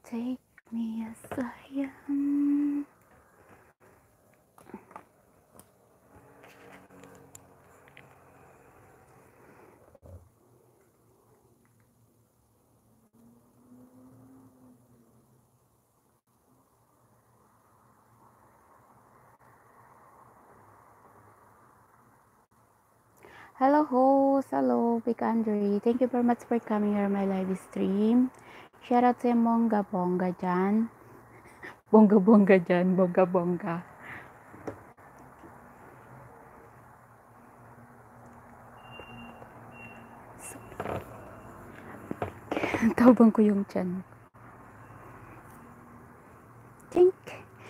Take me as I am. Hello host, hello Big Andre. Thank you very much for coming here my live stream. Shout out sa bongga dyan. Bongga dyan, bongga. Tabang ko yung tiyan. Tink.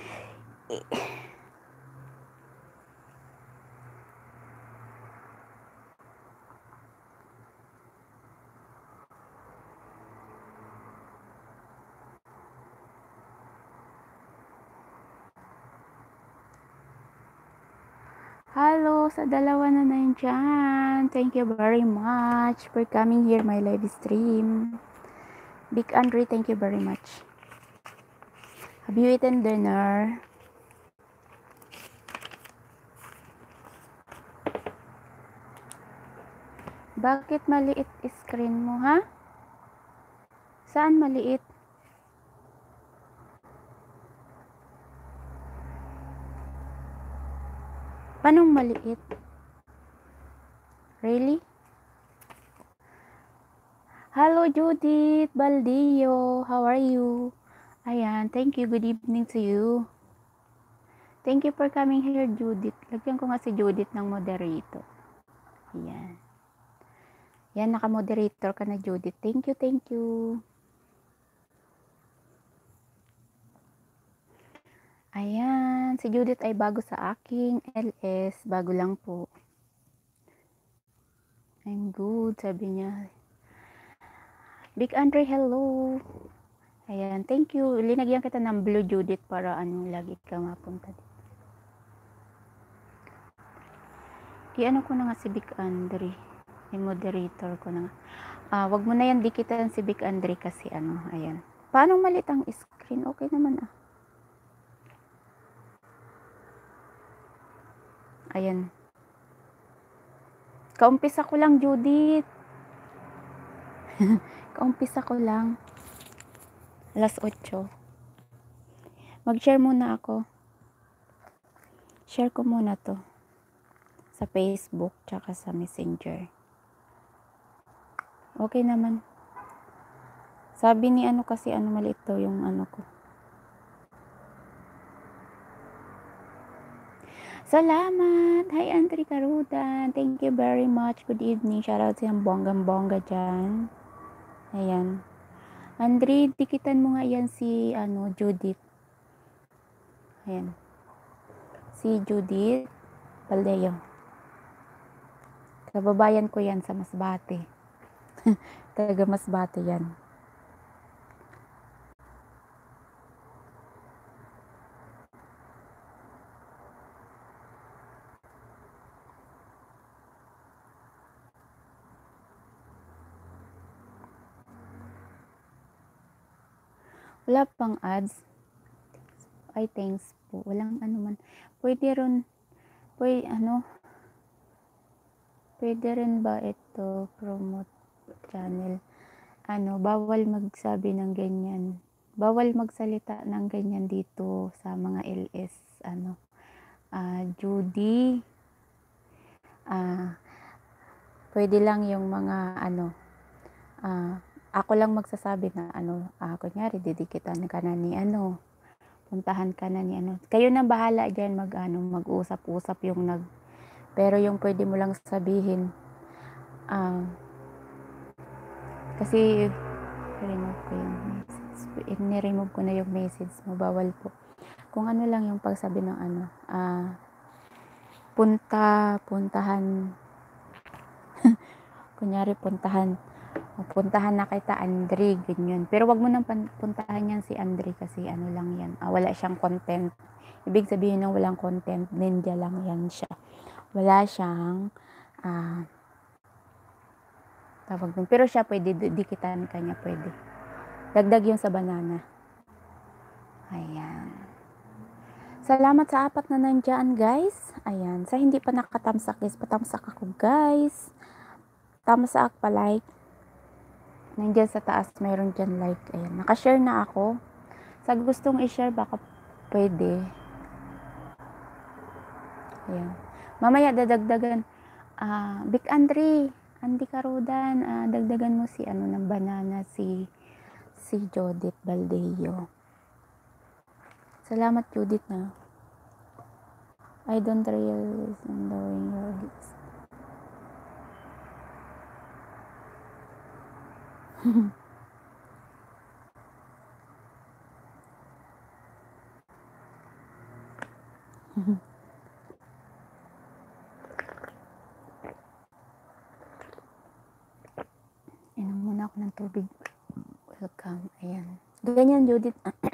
Hello sa dalawa na nandiyan. Thank you very much for coming here my live stream. Big Andre, thank you very much. Have you eaten dinner? Bakit maliit screen mo, ha? Saan maliit? Paanong maliit? Really? Hello Judith Baldillo, how are you? Ayan, thank you. Good evening to you. Thank you for coming here, Judith. Lagyan ko nga si Judith ng moderator. Ayan. Yan, naka-moderator ka na, Judith. Thank you. Ayan, si Judith ay bago sa aking LS. Bago lang po. I'm good, sabi niya. Big Andre, hello. Ayan, thank you. Linagyan kita ng blue, Judith, para lagi ka mapunta dito. I-ano ko na nga si Big Andre. I-moderator ko na nga. Wag mo na yan dikitan si Big Andre kasi ayan. Paano malit ang screen? Okay naman Ayan. Kaumpisa ko lang, Judith. Kaumpisa ko lang. Alas 8. Mag-share muna ako. Share ko muna to. Sa Facebook, tsaka sa Messenger. Okay naman. Sabi ni kasi maliit daw yung ko. Salamat! Hi, Andre Carudan. Thank you very much. Good evening. Shout out sa bonggang-bongga dyan. Ayan. Andre, dikitan mo nga yan si Judith. Ayan. Si Judith Baldeo. Kababayan ko yan sa Masbate. Taga Masbate yan. Wala pang ads. Ay, thanks po. Walang man. Pwede rin ba ito promote channel? Bawal magsabi ng ganyan. Bawal magsalita ng ganyan dito sa mga LS. Judy. Pwede lang yung mga ako lang magsasabi na kunyari didikitan ka na ni puntahan ka na ni kayo na bahala diyan mag-usap-usap yung pero yung pwede mo lang sabihin kasi remove ko yung message, ni-remove ko na yung message mo, bawal po kung lang yung pagsabi ng puntahan kunyari puntahan na kita Andre, ganyan. Pero wag mo nang puntahan yan si Andre kasi lang yan. Wala siyang content. Ibig sabihin ng walang content, ninja lang yan siya. Wala siyang tawag dun. Pero siya pwede, dikitan ka niya, pwede. Dagdag yun sa banana. Salamat sa 4 na nandiyan, guys. Ayan, sa hindi pa nakatamsak, guys, patamsak ako, guys. Tamsak pa, like. Nandiyan sa taas, mayroon dyan like. Ayan, nakashare na ako. Sa gustong i-share, baka pwede. Ayan. Mamaya dadagdagan. Big Andy Carudan, dagdagan mo si ng banana, si Judith Baldeo. Salamat, Judith, na. I don't realize I'm doing your hits. Inom muna ako ng tubig. Welcome. Ayan. Ganyan, Judith.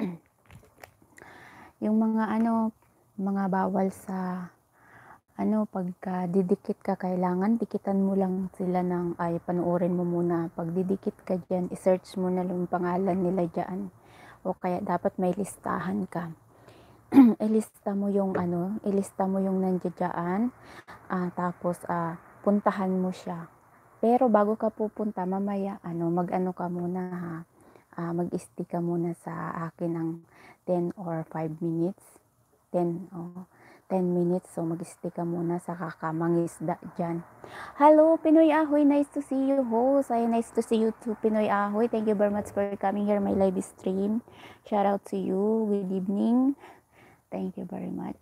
Yung mga mga bawal sa pagka didikit ka, kailangan dikitan mo lang sila panuorin mo muna. Pag didikit ka dyan, isearch mo na lang yung pangalan nila dyan. O kaya dapat may listahan ka. ilista mo yung nandiyan. Tapos puntahan mo siya. Pero bago ka pupunta, mamaya mag-ano ka muna ha. Mag-stay ka muna sa akin ng 10 or 5 minutes. 10 minutes. So mag-stay ka muna sa kakamangisda dyan. Hello, Pinoy Ahoy. Nice to see you, host. Nice to see you too, Pinoy Ahoy. Thank you very much for coming here my live stream. Shout out to you. Good evening. Thank you very much.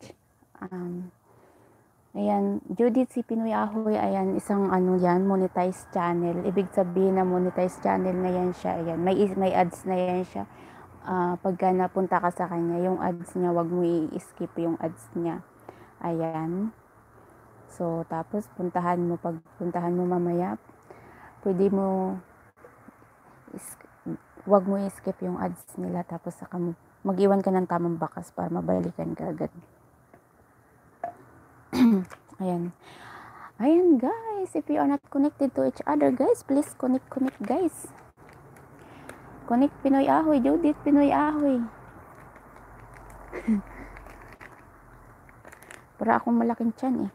Ayan, Judith, si Pinoy Ahoy, ayan, isang yan, monetized channel. Ibig sabihin na monetized channel na yan siya. Ayan, may ads na yan siya. Pagka napunta ka sa kanya, yung ads niya, wag mo i-skip yung ads niya. Ayan. So, tapos pag puntahan mo mamaya, pwede mo wag mo i-skip yung ads nila, tapos saka mag-iwan ka ng tamang bakas para mabalikan ka agad. Ayan. Ayan, guys. If you are not connected to each other, guys, please connect, guys. Connect, Pinoy Ahoy. Judith, Pinoy Ahoy. Para akong malaking tiyan, eh.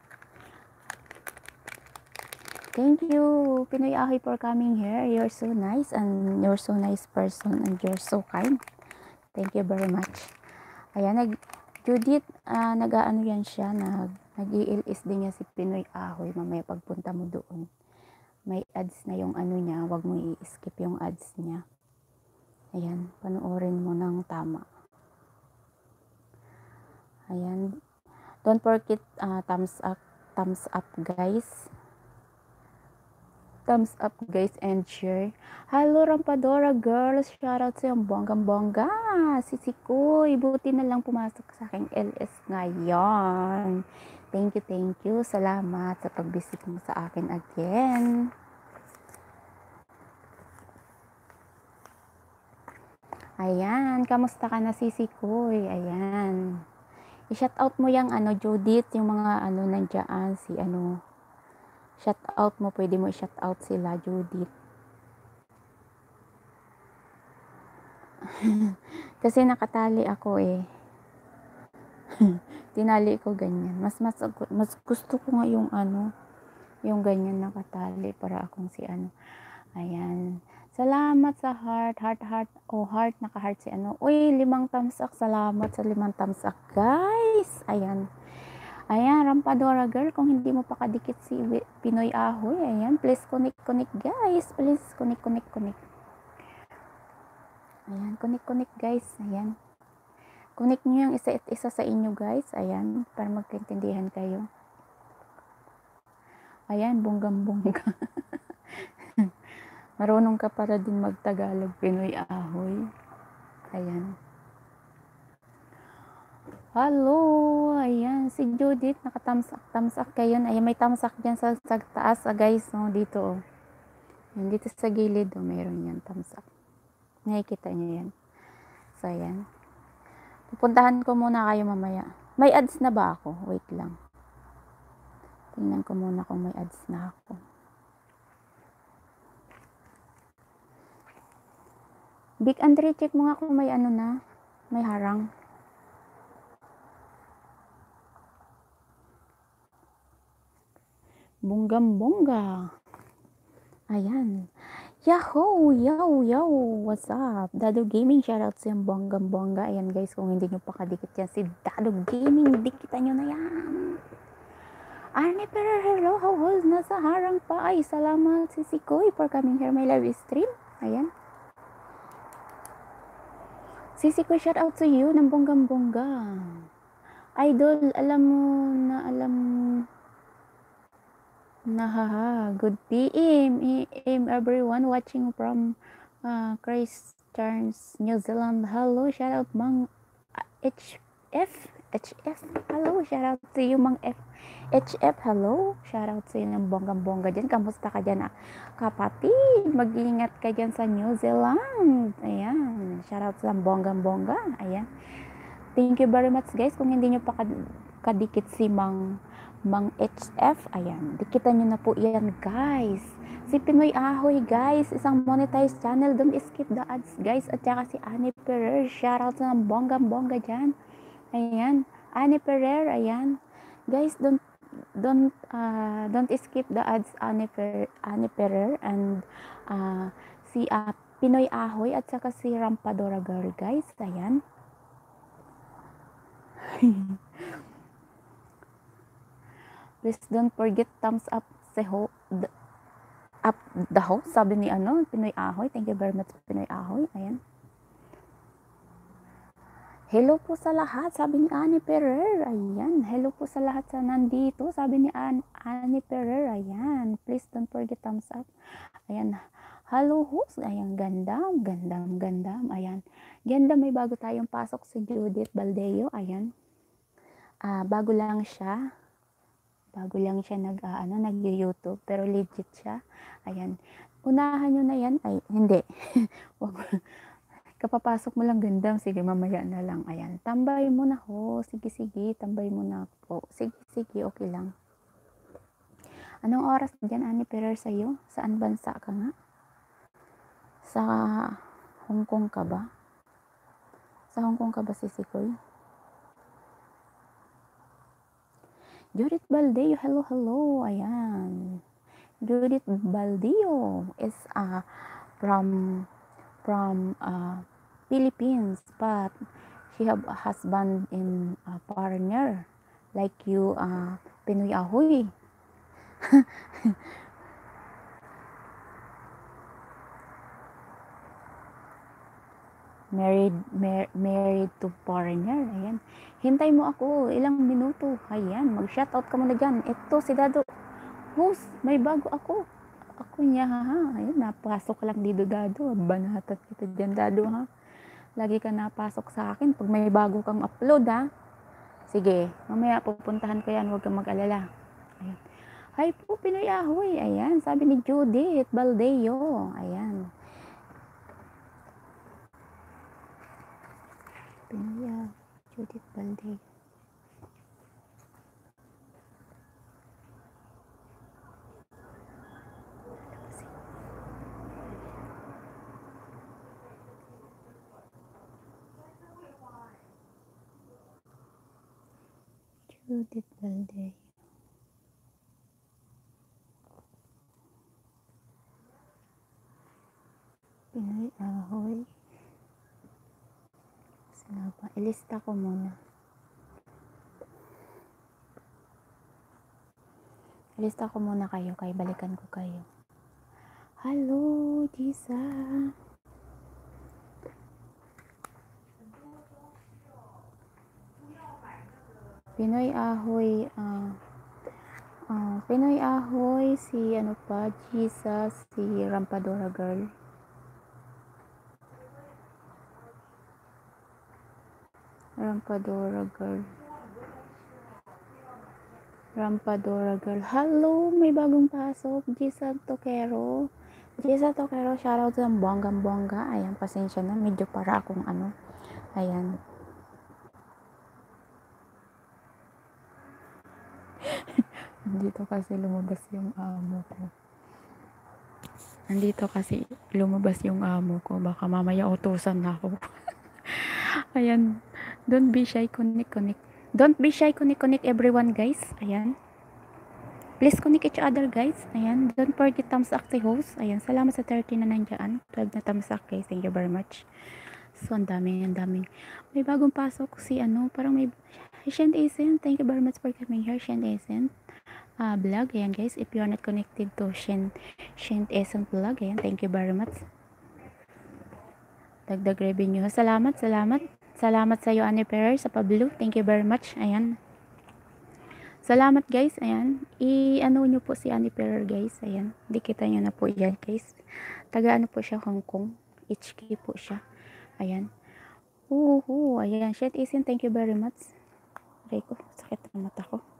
Thank you, Pinoy Ahoy, for coming here. You're so nice, and you're so nice person, and you're so kind. Thank you very much. Ayan, Judith, nag-aano yan siya, nag-i-LS din niya si Pinoy Ahoy. Mamaya pagpunta mo doon, may ads na yung niya, wag mo i-skip yung ads niya. Ayan, panoorin mo ng tama. Ayan, don't forget thumbs up, guys. Thumbs up, guys, and share. Hello, Rampadora girls. Shoutout sa yung bonggang-bongga. Sisikoy. Buti na lang pumasok sa aking LS ngayon. Thank you. Salamat sa pag-visit mo sa akin again. Ayan. Kamusta ka na, Sisikoy? Ayan. I-shoutout mo yung Judith, yung mga nandiyan, si shout out mo, pwede mo i-shout out sila, Judith. Kasi nakatali ako, eh. Tinali ko ganyan. Mas gusto ko nga yung yung ganyan nakatali para akong si Ayan. Salamat sa heart. Heart, naka-heart si Uy, 5 thumbs up. Salamat sa 5 thumbs up, guys. Ayan, Rampadora girl, kung hindi mo pa kadikit si Pinoy Ahoy, ayan, please connect, guys. Please connect. Ayan, connect, guys. Ayan. Connect nyo yung isa sa inyo, guys. Ayan, para magkaintindihan kayo. Ayan, bonggang-bongga. Marunong ka para din magtagalog, Pinoy Ahoy. Ayan. Hello, ayan, si Judith, naka-thumbs up kayo. Ayan, may thumbs up dyan sa taas, guys, dito, Yan, dito sa gilid, mayroon yan, thumbs up. Nakikita nyo yan. So, ayan. Pupuntahan ko muna kayo mamaya. May ads na ba ako? Wait lang. Tingnan ko muna kung may ads na ako. Big Andre, check mo nga kung may na, may harang. Bonggam-bongga. Ayan. Yahoo! Yo! What's up? Dado Gaming, shoutout sa yung bonggam-bongga. Ayan guys, kung hindi nyo pa kadikit yan si Dado Gaming, dikitan nyo na yan. Arnie Perer, hello, how was? Nasa harang pa. Ay, salamat si Sikoy for coming here my live stream. Ayan. Si Sikoy, shoutout to you ng bonggam-bongga. Idol, alam mo na haha. Good PM everyone watching from Christchurch, New Zealand. Hello, shout out Mang HF. Hello, shout out to you Mang HF. Hello, shout out to you ng bonggang-bongga dyan. Kamusta ka dyan, kapatid? Mag-iingat ka dyan sa New Zealand. Ayan, shout out sa bonggang-bongga. Ayan. Thank you very much guys. Kung hindi nyo pa kadikit si Mang HF, ayan, dikitan nyo na po yan guys. Si Pinoy Ahoy guys, isang monetized channel, don't skip the ads guys. At saka si Annie Perer, shoutout sa bonggang-bongga dyan. Ayan, Annie Perer, ayan. Guys, don't skip the ads, Annie Perer and si Pinoy Ahoy at saka si Rampadora Girl guys, ayan. Please don't forget thumbs up the host, sabi ni Pinoy Ahoy. Thank you very much Pinoy Ahoy. Ayan. Hello po sa lahat, sabi ni Annie Perer. Ayan. Hello po sa lahat sa nandito, sabi ni Annie Perer. Ayan. Please don't forget thumbs up. Ayan. Hello host. Ayan, gandam. Ayan. Ganda, may bago tayong pasok si Judith Baldeo. Ayan. Bago lang siya nag-YouTube, pero legit siya. Ayan. Unahan nyo na yan. Ay, hindi. Kapapasok mo lang gandam. Sige, mamaya na lang. Ayan. Tambay mo na ho. Sige. Tambay mo na po. Sige. Okay lang. Anong oras dyan, Annie Perer, sa'yo? Saan bansa ka nga? Sa Hong Kong ka ba? Sa Hong Kong ka ba, Sisikoy? Judith Baldeo, hello. Ayan. Judith Baldeo is from Philippines, but she have a husband in foreigner like you, Pinoy Ahoy. married to foreigner. Ayan. Hintay mo ako ilang minuto. Ayan, mag-shoutout ka muna dyan. Ito si Dado. Host, may bago ako. Ako niya, ha. Ayan, napasok lang dito, Dado. Banatat kita dyan, Dado, ha. Lagi ka napasok sa akin pag may bago kang upload, ha. Sige, mamaya pupuntahan ko yan. Huwag kang mag-alala. Ayan. Hi po, Pinoy Ahoy. Ayan, sabi ni Judith Baldeo. Ayan. Pinoy Judith Baldeo. Judith Baldeo. Pinoy Ahoy. Sinapa. Ilista ko muna. Ilista ko muna kayo. Kaya balikan ko kayo. Hello, Jisa. Pinoy Ahoy, Pinoy Ahoy, si Jesus, si Rampadora Girl. Rampadora Girl. Hello, may bagong pasok. Jisa Tokero, shoutout sa bonggang-bongga. Ayan, pasensya na. Medyo para akong Ayan. Nandito kasi lumabas yung amo ko. Baka mamaya utusan na ako. Ayan. Don't be shy, connect. Don't be shy, connect everyone guys. Ayan. Please connect each other, guys. Ayan. Don't forget thumbs up si host. Ayan. Salamat sa 30 na nandyan. 12 na thumbs up, guys. Thank you very much. So, ang dami, ang dami. May bagong pasok si parang may Shant Asian. Thank you very much for coming here, Shant Asian. Vlog. Ayan, guys. If you are not connected to Shant Asian vlog, ayan. Thank you very much. Dagdag revenue. Salamat. Salamat sa iyo, Annie Ferrer, sa Pablo. Thank you very much. Ayan. Salamat, guys. Ayan. I-ano nyo po si Annie Ferrer, guys. Ayan. Dikita nyo na po yan, guys. Taga po siya, Hong Kong. HK po siya. Ayan. Ayan. Shit, Isin, thank you very much. Aray ko, sakit ang mata ko.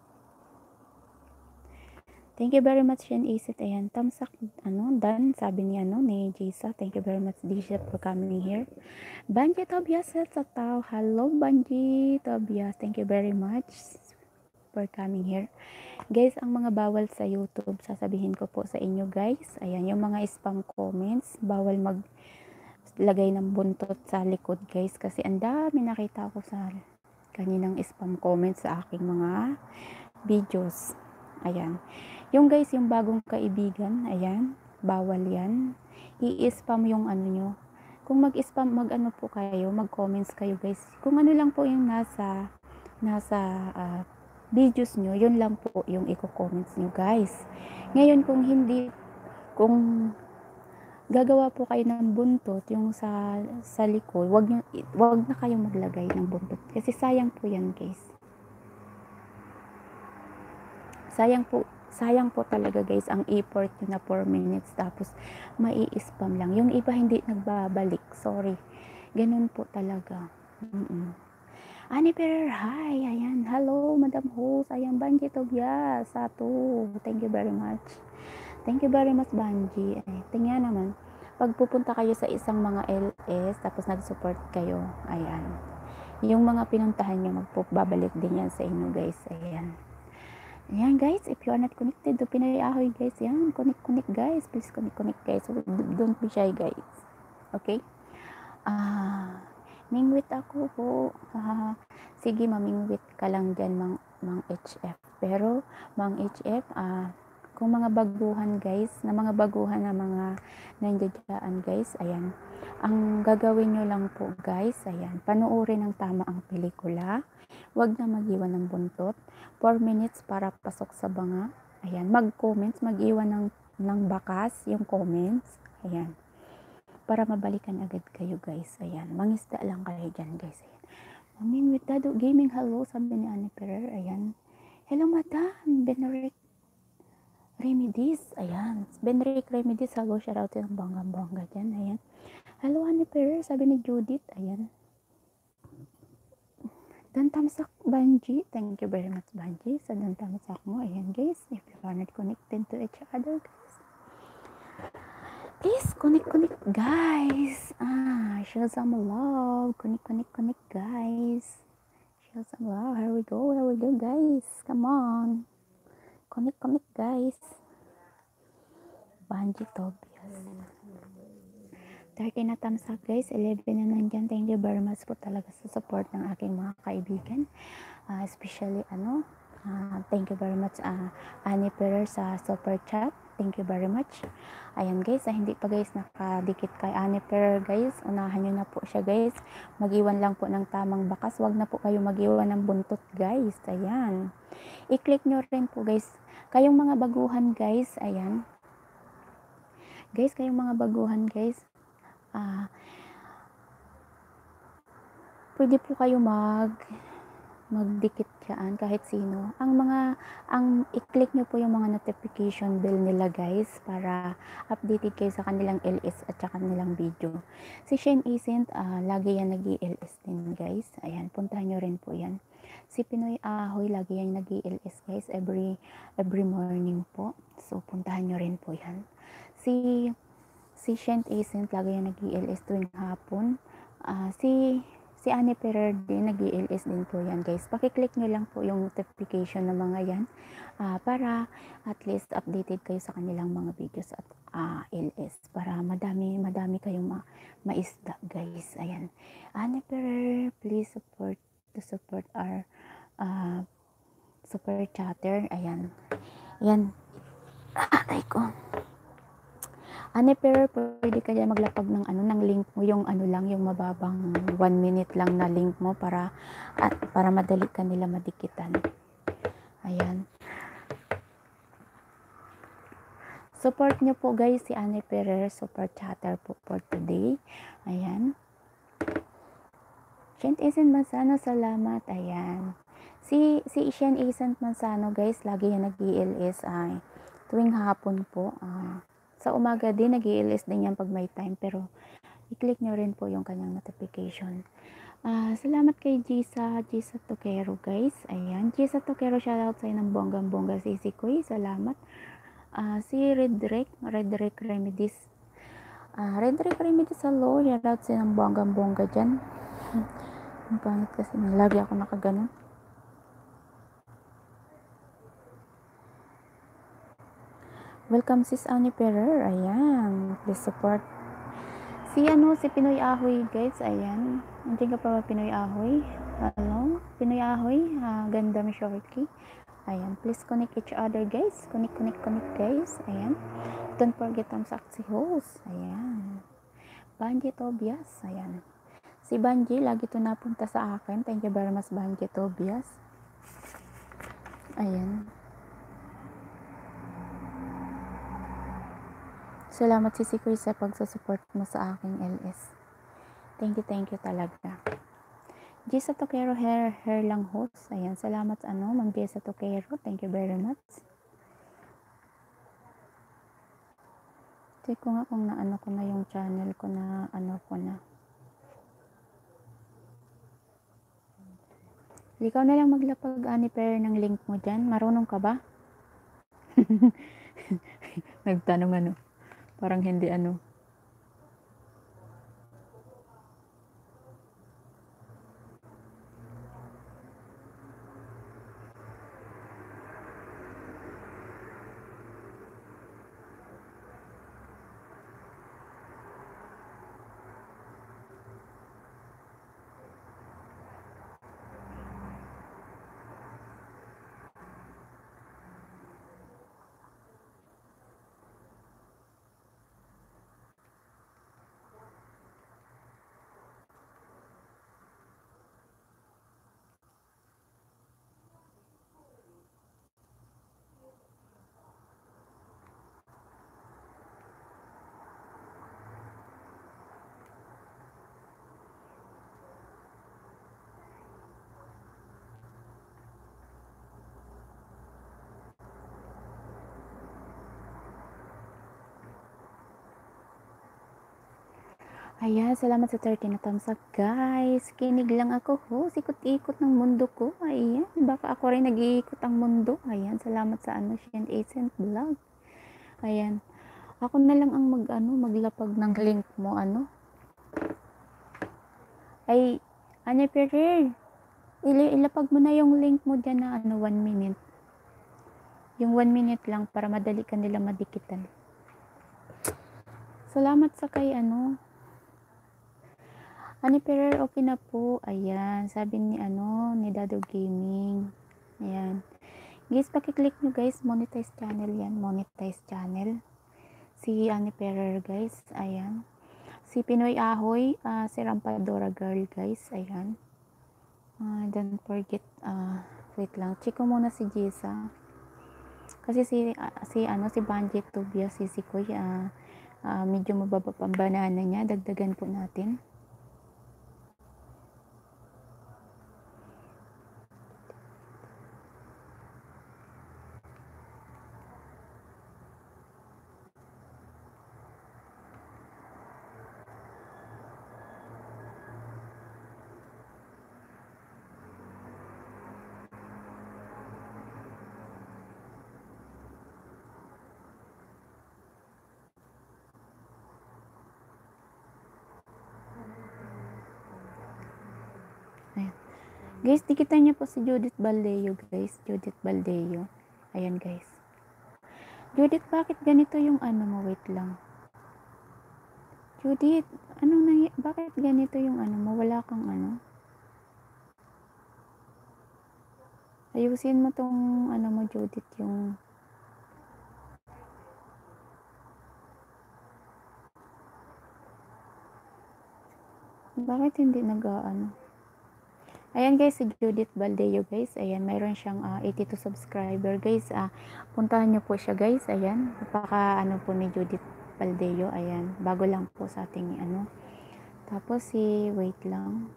Thank you very much, Shen Isit. Ayan. Tamsak, done. Sabi ni Jisa. Thank you very much, Jisa, for coming here. Banji Tobias sa tao. Hello, Banji Tobias. Thank you very much for coming here. Guys, ang mga bawal sa YouTube, sasabihin ko po sa inyo, guys. Ayan, yung mga spam comments, bawal maglagay ng buntot sa likod, guys. Kasi ang dami nakita ko sa kaninang spam comments sa aking mga videos. Ayan. Yung guys, yung bagong kaibigan, ayan, bawal yan. I-spam yung nyo. Kung mag-spam, po kayo, mag-comments kayo, guys. Kung ano lang po yung nasa videos nyo, yun lang po yung i-comments nyo, guys. Ngayon, kung gagawa po kayo ng buntot, yung sa likod, wag na kayong maglagay ng buntot. Kasi sayang po yan, guys. Sayang po talaga, guys, ang effort nyo na 4 minutes, tapos mai-spam lang. Yung iba hindi nagbabalik, sorry. Ganun po talaga. Annie Ferrer, hi, ayan, hello, Madam Host, ayan, Banji Tobias, Sato, thank you very much. Thank you very much, Banji. Ay, tingnan naman, pag pupunta kayo sa isang mga LS, tapos nag-support kayo, ayan, yung mga pinuntahan nyo, magbabalik din yan sa inyo, guys, ayan. Ayan, guys, if you are not connected to Pinoy Ahoy, guys, yan, connect, guys, please connect, guys, don't be shy, guys, okay? Mingwit ako po. Sige, mamingwit ka lang dyan, Mang HF. Pero, Mang HF, kung mga baguhan, guys, na mga nandiyan, guys, ayan. Ang gagawin nyo lang po, guys, ayan, panoorin ng tama ang pelikula. Huwag na mag-iwan ng buntot. 4 minutes para pasok sa banga. Ayan, mag-comments, mag-iwan ng bakas yung comments. Ayan. Para mabalikan agad kayo, guys. Ayan. Mangisda lang kayo dyan, guys. Ayan. Maming with Dado Gaming, hello, sabi ni Annie Ferrer. Ayan. Hello, Madam. Benerick Remedies. Ayan. Benerick Remedies, hello. Shout out ng bangga dyan. Ayan. Hello, Annie Ferrer, sabi ni Judith. Ayan. Dan tamsak, Banji. Thank you very much, Banji. Sa dan tamsak mo. Ayan, guys. If you are not connected to each other, guys. Please connect, guys. Show some love. Connect, guys. Show some love. Here we go, guys. Come on. Connect, guys. Banji Tobias. 30 na thumbs up, guys. 11 na nandyan. Thank you very much po talaga sa support ng aking mga kaibigan. Especially, thank you very much, Annie Ferrer sa super chat. Thank you very much. Ayan, guys, hindi pa, guys, nakadikit kay Annie Ferrer, guys. Unahan nyo na po siya, guys. Mag-iwan lang po ng tamang bakas. Wag na po kayo mag-iwan ng buntot, guys. Ayan. I-click nyo rin po, guys. Kayong mga baguhan, guys. Ayan. Guys, kayong mga baguhan, guys. Pwede po kayo magdikit dyan kahit sino. Ang i-click nyo po yung mga notification bell nila, guys, para updated kayo sa kanilang LS at sa kanilang video. Si Shane Isent, lagi yan nag-LS din, guys. Ayan, puntahan nyo rin po yan. Si Pinoy Ahoy, lagi yan nag-LS, guys, every morning po. So, puntahan nyo rin po yan. Si Shane Isent, lagi yan nag-LS tuwing hapon. Si Annie Ferrer din, nag-LS din po yan, guys. Pakiclick nyo lang po yung notification ng mga yan para at least updated kayo sa kanilang mga videos at LS. Para madami kayong maisda, guys. Ayan. Annie Ferrer, please support our super chatter. Ayan. Ayan. Atay ko. Ane, pero pwede ka dyan maglapag ng ng link mo, yung lang, yung mababang 1 minute lang na link mo para madali ka nila madikitan. Ayan. Support nyo po guys si Ane Ferrer, super chatter po for today. Ayan. Shent Isent Manzano, salamat. Ayan. Si Ishen Isent Manzano guys, lagi yan nag-ELS ay tuwing hapon po. Sa umaga din nag-ELS din yan pag may time, pero i-click nyo rin po yung kanyang notification. Salamat kay Gisa Tokero guys. Ayan, Gisa Tokero, shoutout sa'yo ng bonggang-bongga sisi ko. Salamat. Si Redrick Remedies. Redrick Remedies, hello. Shoutout sa'yo ng bonggang-bongga dyan. Ang pangit kasi lagi ako nakaganon. Welcome sis Annie Ferrer. Ayan, please support. Si Pinoy Ahoy guys. Ayan, nandiyan ka pa ba Pinoy Ahoy? Hello, Pinoy Ahoy. Ganda mo shorty. Ayan, please connect each other guys. Connect guys. Ayan, don't forget thumbs up si host. Ayan, Banji Tobias. Ayan, si Banji lagi to napunta sa akin. Thank you very much Banji Tobias. Ayan, salamat si Chris sa pagsusupport mo sa aking LS. Thank you talaga. Jessa Tokero, hair lang host. Ayan, salamat Ma'am Jessa Tokero. Thank you very much. Check ko nga kung naano ko na yung channel ko na ko na. Ikaw na lang maglapag Aniper ng link mo dyan. Marunong ka ba? Nagtanong parang hindi Ayan, salamat sa 30 na thumbs up guys. Kinig lang ako ikot-ikot ng mundo ko. Ayan, baka ako rin nag-iikot ang mundo. Ayan, salamat sa Shent Isent Vlog. Ayan, ako na lang ang maglapag ng link mo Ay, Anya Ferrer, ilapag mo na yung link mo dyan na 1 minute. Yung 1 minute lang para madali ka nila madikitan. Salamat sa kay Ani Ferrer, okay na po. Ayan, sabi ni ni Dado Gaming. Ayan. Guys, pakiclick nyo guys, monetize channel yan. Monetize channel. Si Ani Ferrer guys. Ayan. Si Pinoy Ahoy, si Rampadora Girl guys. Ayan. Don't forget, wait lang. Check ko muna si Jisa. Kasi si Banji Tobias, si Koy, medyo mababa pang banana niya. Dagdagan po natin. Guys, tikitan niyo po si Judith Baldeo guys. Judith Baldeo. Ayan guys. Judith, bakit ganito yung mo? Wait lang. Judith, bakit ganito yung mo? Wala kang Ayusin mo tong mo Judith, yung Bakit hindi nag-aano? Ayan guys, si Judith Baldeo guys. Ayan, mayroon siyang 82 subscriber guys. Puntahan nyo po siya guys. Ayan, napaka ano po ni Judith Baldeo. Ayan, bago lang po sa ating ano. Tapos wait lang.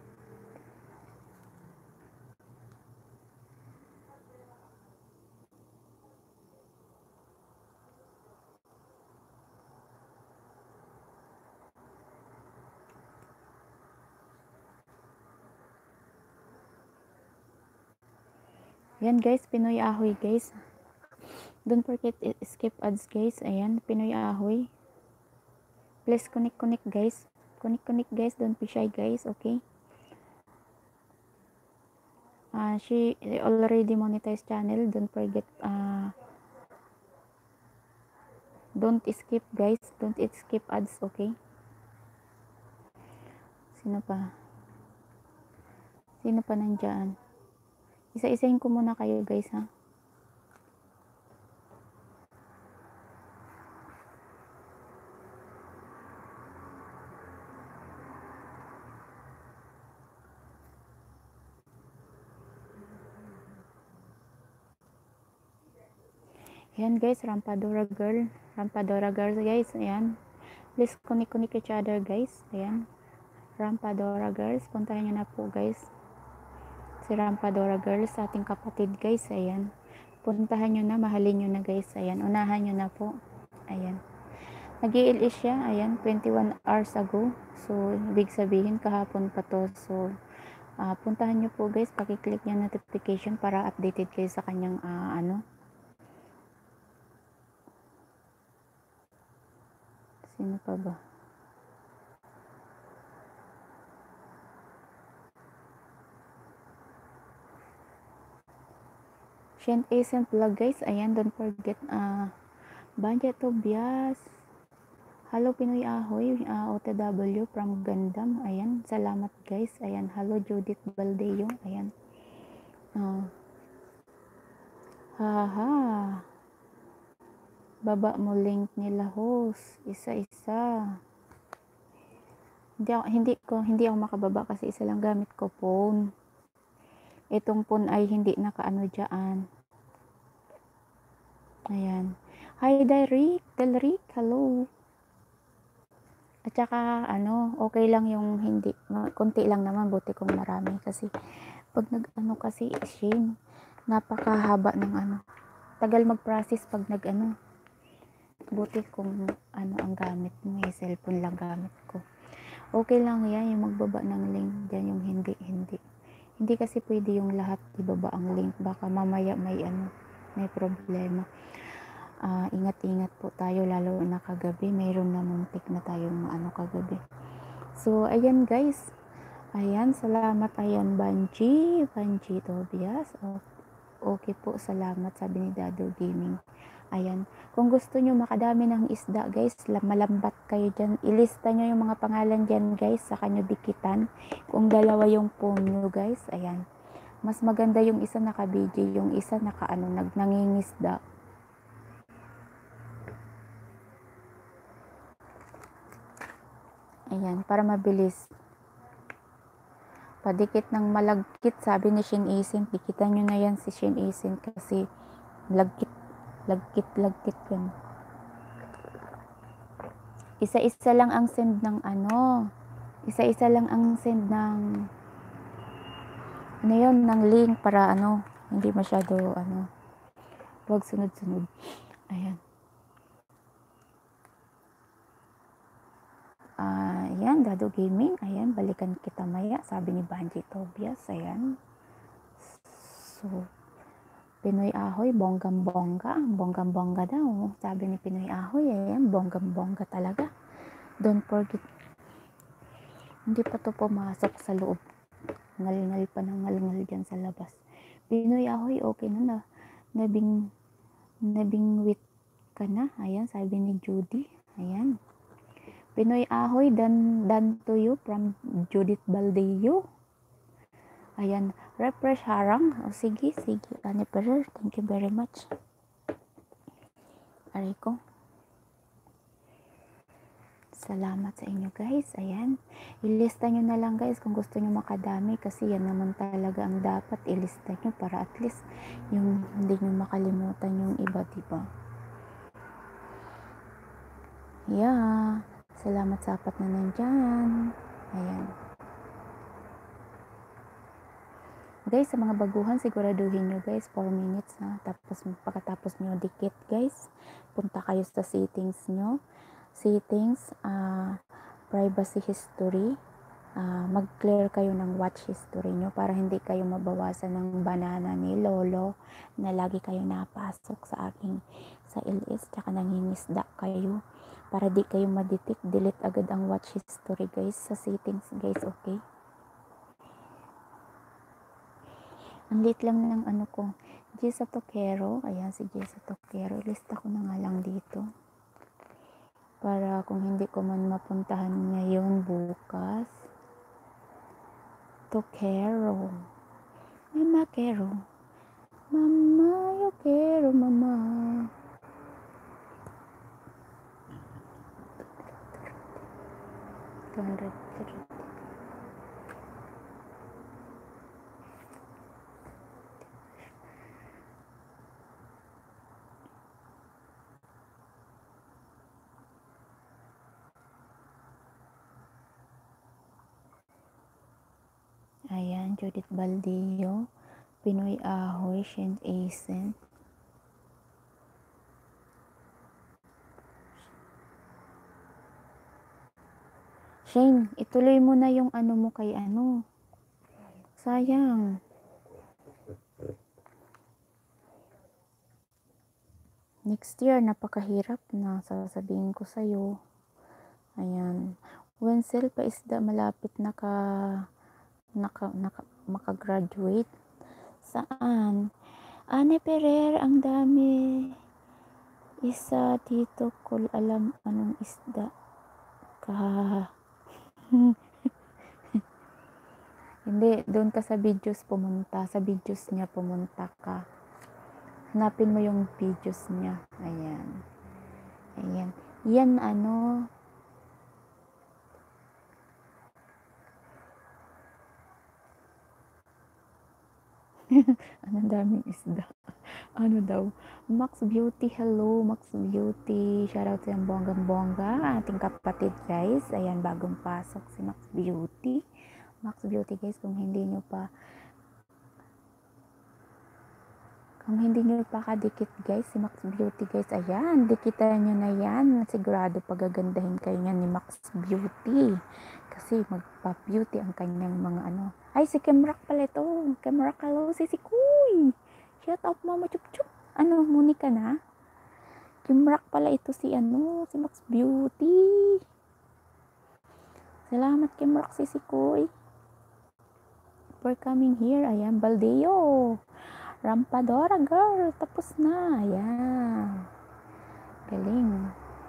Ayan guys, Pinoy Ahoy guys. Don't forget skip ads guys. Ayan, Pinoy Ahoy. Please connect guys. Connect guys. Don't be shy guys. Okay. She already monetized channel. Don't forget. Don't skip guys. Don't skip ads. Okay. Sino pa? Sino pa nandyan? Isa-isahin ko muna kayo guys ha. Ayan guys, Rampadora girl guys. Ayan. Please connect each other guys. Ayan. Rampadora girls. Puntahan nyo na po guys. Si Rampadora girls, ating kapatid guys. Ayan. Puntahan nyo na, mahalin nyo na guys. Ayan. Unahan nyo na po. Ayan. Nag-i-LS siya. Ayan. 21 hours ago. So, ibig sabihin kahapon pa to. So, puntahan nyo po guys. Pakiclick nyo notification para updated kayo sa kanyang ano. Sino pa ba? Shen Asian vlog guys. Ayan, don't forget Banja Tobias. Hello Pinoy Ahoy, OTW from Gandam. Ayan, salamat guys. Ayan, hello Judith Baldeo. Ayan. Haha. Baba mo link nila host. Isa-isa. Hindi ako makababa kasi isa lang gamit ko phone. Itong phone ay hindi nakaano dyan. Ayan. Hi Delric, hello. At saka ano, okay lang yung hindi, konti lang naman, buti kung marami kasi pag nag-ano kasi Shane, napakahaba ng ano. Tagal mag-process pag nag-ano. Buti kung ano ang gamit mo, cellphone lang gamit ko. Okay lang yan, yung magbaba ng link dyan, yung hindi kasi pwede yung lahat ibaba ang link, baka mamaya may problema. Ingat-ingat po tayo, lalo na kagabi, mayroon na muntik na tayong kagabi. So ayan guys, ayan, salamat. Ayan, Banji Tobias. Okay po, salamat, sabi ni Dado Gaming. Ayan, kung gusto nyo makadami ng isda guys, malambat kayo dyan, ilista nyo yung mga pangalan dyan guys, saka nyo dikitan kung dalawa yung phone nyo guys. Ayan, mas maganda yung isa naka-BJ, yung isa nangingisda. Ayan, para mabilis. Padikit ng malagkit, sabi ni Shin Isin, dikitan nyo na yan si Shin Isin kasi lagkit yan. Isa-isa lang ang send ng isa-isa lang ang send ng ng link para hindi masyado huwag sunod-sunod. Ayan. Ayan, Dado Gaming. Ayan, balikan kita maya, sabi ni Banji Tobias. Ayan. So, Pinoy Ahoy, bonggam-bongga daw. Sabi ni Pinoy Ahoy, ayan, bonggam-bongga talaga. Don't forget. Hindi pa to pumasok sa loob. Ngal-ngal pa ng ngal-ngal dyan sa labas. Pinoy Ahoy, okay na. Nabingwit ka na. Ayan, sabi ni Judy. Ayan. Pinoy Ahoy, done to you from Judith Baldeo. Ayan, refresh harang. Sige. Aniperer, thank you very much. Aray ko. Salamat sa inyo guys. Ayan. Ilista nyo na lang guys kung gusto nyo makadami kasi yan naman talaga ang dapat ilista nyo para at least yung hindi nyo makalimutan yung iba, diba? Yeah. Salamat sa apat na nandyan. Ayan. Guys, sa mga baguhan, siguraduhin nyo guys, 4 minutes na. Tapos, pagkatapos nyo dikit guys, punta kayo sa settings nyo. Settings, privacy history. Mag-clear kayo ng watch history nyo para hindi kayo mabawasan ng banana ni Lolo na lagi kayo napasok sa LS, tsaka nangingisda kayo. Para di kayo madetect, delete agad ang watch history guys sa settings guys, okay? Ang lit lang ng ano ko, Jessa Tokero. Ayan si Jessa Tokero. Lista ko na nga lang dito. Para kung hindi ko man mapuntahan ngayon, bukas. Tokero. Mama Kero. Mama, yo quiero, mama. Ayan, Judith Baldillo, Pinoy Ahoy, Shane Asen. Shane, ituloy mo na yung ano mo kay ano. Sayang. Next year, napakahirap na, sasabihin ko sa'yo. Ayan. Wenzel pa isda, malapit makagraduate. Saan? Ane Ferrer, ang dami. Isa dito ko alam anong isda ka. Hindi, doon ka sa videos pumunta. Sa videos niya pumunta ka. Hanapin mo yung videos niya. Ayan. Ayan. Yan ano. Anong daming isda. Ano daw? Max Beauty, hello Max Beauty. Shoutout sa yung bonggang-bongga. Ating kapatid guys. Ayan, bagong pasok si Max Beauty. Max Beauty guys, kung hindi nyo pa kadikit guys, si Max Beauty guys, ayan, dikitan nyo na yan. Sigurado pagagandahin kayo yan ni Max Beauty. Kasi magpa-beauty ang kanyang mga ano. Ay, si Kemrak pala ito. Kemrak, hello, si Kuy. Shout out mama, chup chup. Ano, Monica na? Kemrak pala ito si ano, si Max Beauty. Salamat Kemrak, si Kuy. For coming here. Ayan, Baldeo. Rampadora girl, tapos na. Ayan. Galing.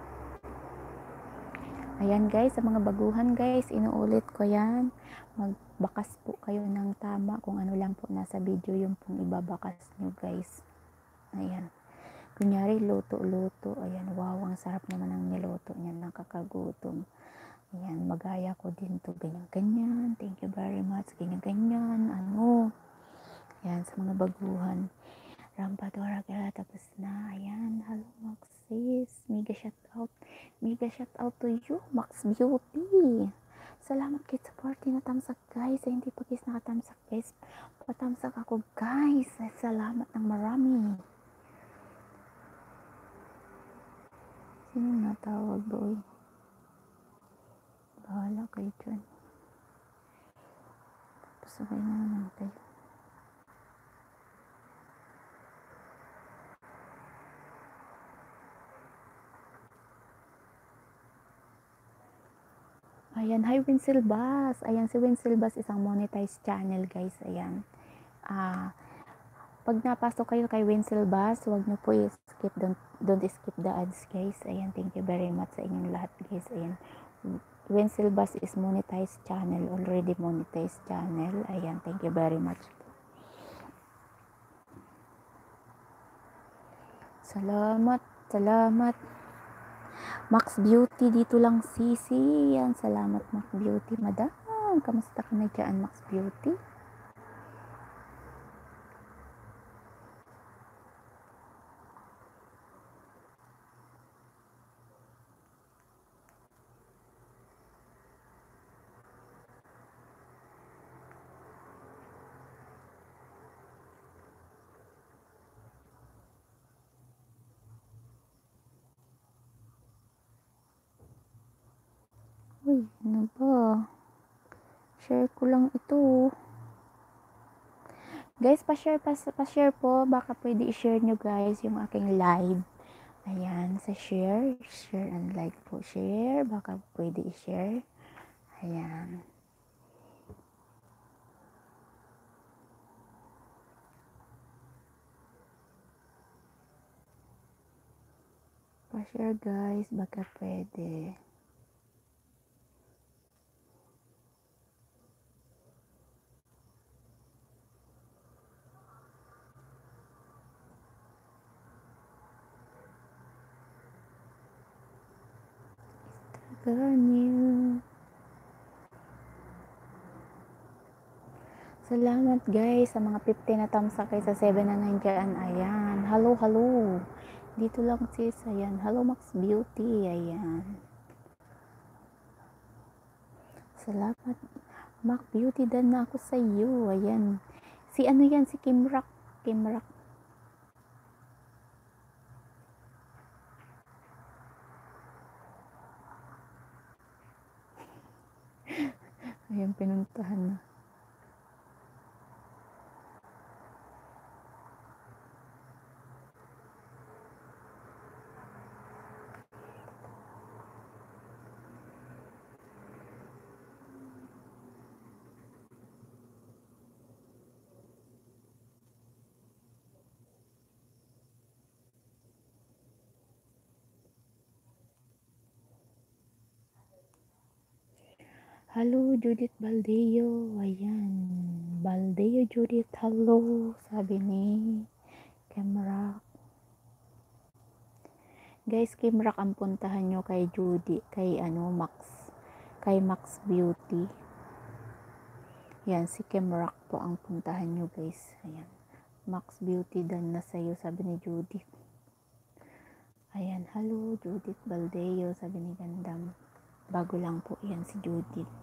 Ayan guys, sa mga baguhan guys, inuulit ko yan. Magbakas po kayo ng tama kung ano lang po nasa video yung pong ibabakas nyo guys. Ayan. Kunyari, luto-luto. Ayan, wow, ang sarap naman ang niluto niya. Nakakagutom. Ayan, magaya ko din to. Ganyan-ganyan. Thank you very much. Ganyan-ganyan. Ano. Ayan, sa mga baguhan. Rampadora kaya tapos na. Ayan, hello Maxis. Mega shout out. Mega shout out to you, Max Beauty. Salamat kay support na tamsak guys. Ay, hindi pa guys nakatamsak guys. Patamsak ako guys. Ay, salamat ng marami. Sino natawag boy? Bahala kayo dyan. Pasabay na naman kayo. Ayan, hi Winsel Bass. Ayan, si Winsel Bass isang monetized channel guys. Ayan. Pag napasok kayo kay Winsel Bass, huwag nyo po i-skip, don't skip the ads guys. Ayan, thank you very much sa inyong lahat guys. Ayan, Winsel Bass is monetized channel, already monetized channel. Ayan, thank you very much. Salamat, salamat. Max Beauty, dito lang sisi. Yan, salamat Max Beauty, madam. Kamusta ka na dyan, Max Beauty? Uy, ano ba? Share ko lang ito. Guys, pa-share po. Baka pwede i-share nyo guys yung aking live. Ayan, sa share and like po. Share, baka pwede i-share. Ayan. Pa-share guys, baka pwede. Ganyan. Salamat guys sa mga 50 na tamsak kay sa 7 na nandiyan. Ayan. Hello, hello. Dito lang sis. Ayan. Hello Max Beauty. Ayan. Salamat. Max Beauty dan na ako sa iyo. Ayan. Si ano yan? Si Kim Rock. Kim Rock. Ayan, pinuntahan na. Hello, Judith Baldeo. Ayan. Baldeo Judith, hello. Sabi ni Kim Rock. Guys, Kim Rock ang puntahan nyo kay Judy. Kay Max. Kay Max Beauty. Yan, si Kim Rock po ang puntahan nyo guys. Ayan. Max Beauty dan na sa'yo, sabi ni Judith. Ayan, hello Judith Baldeo, sabi ni Gandam. Bago lang po yan si Judith.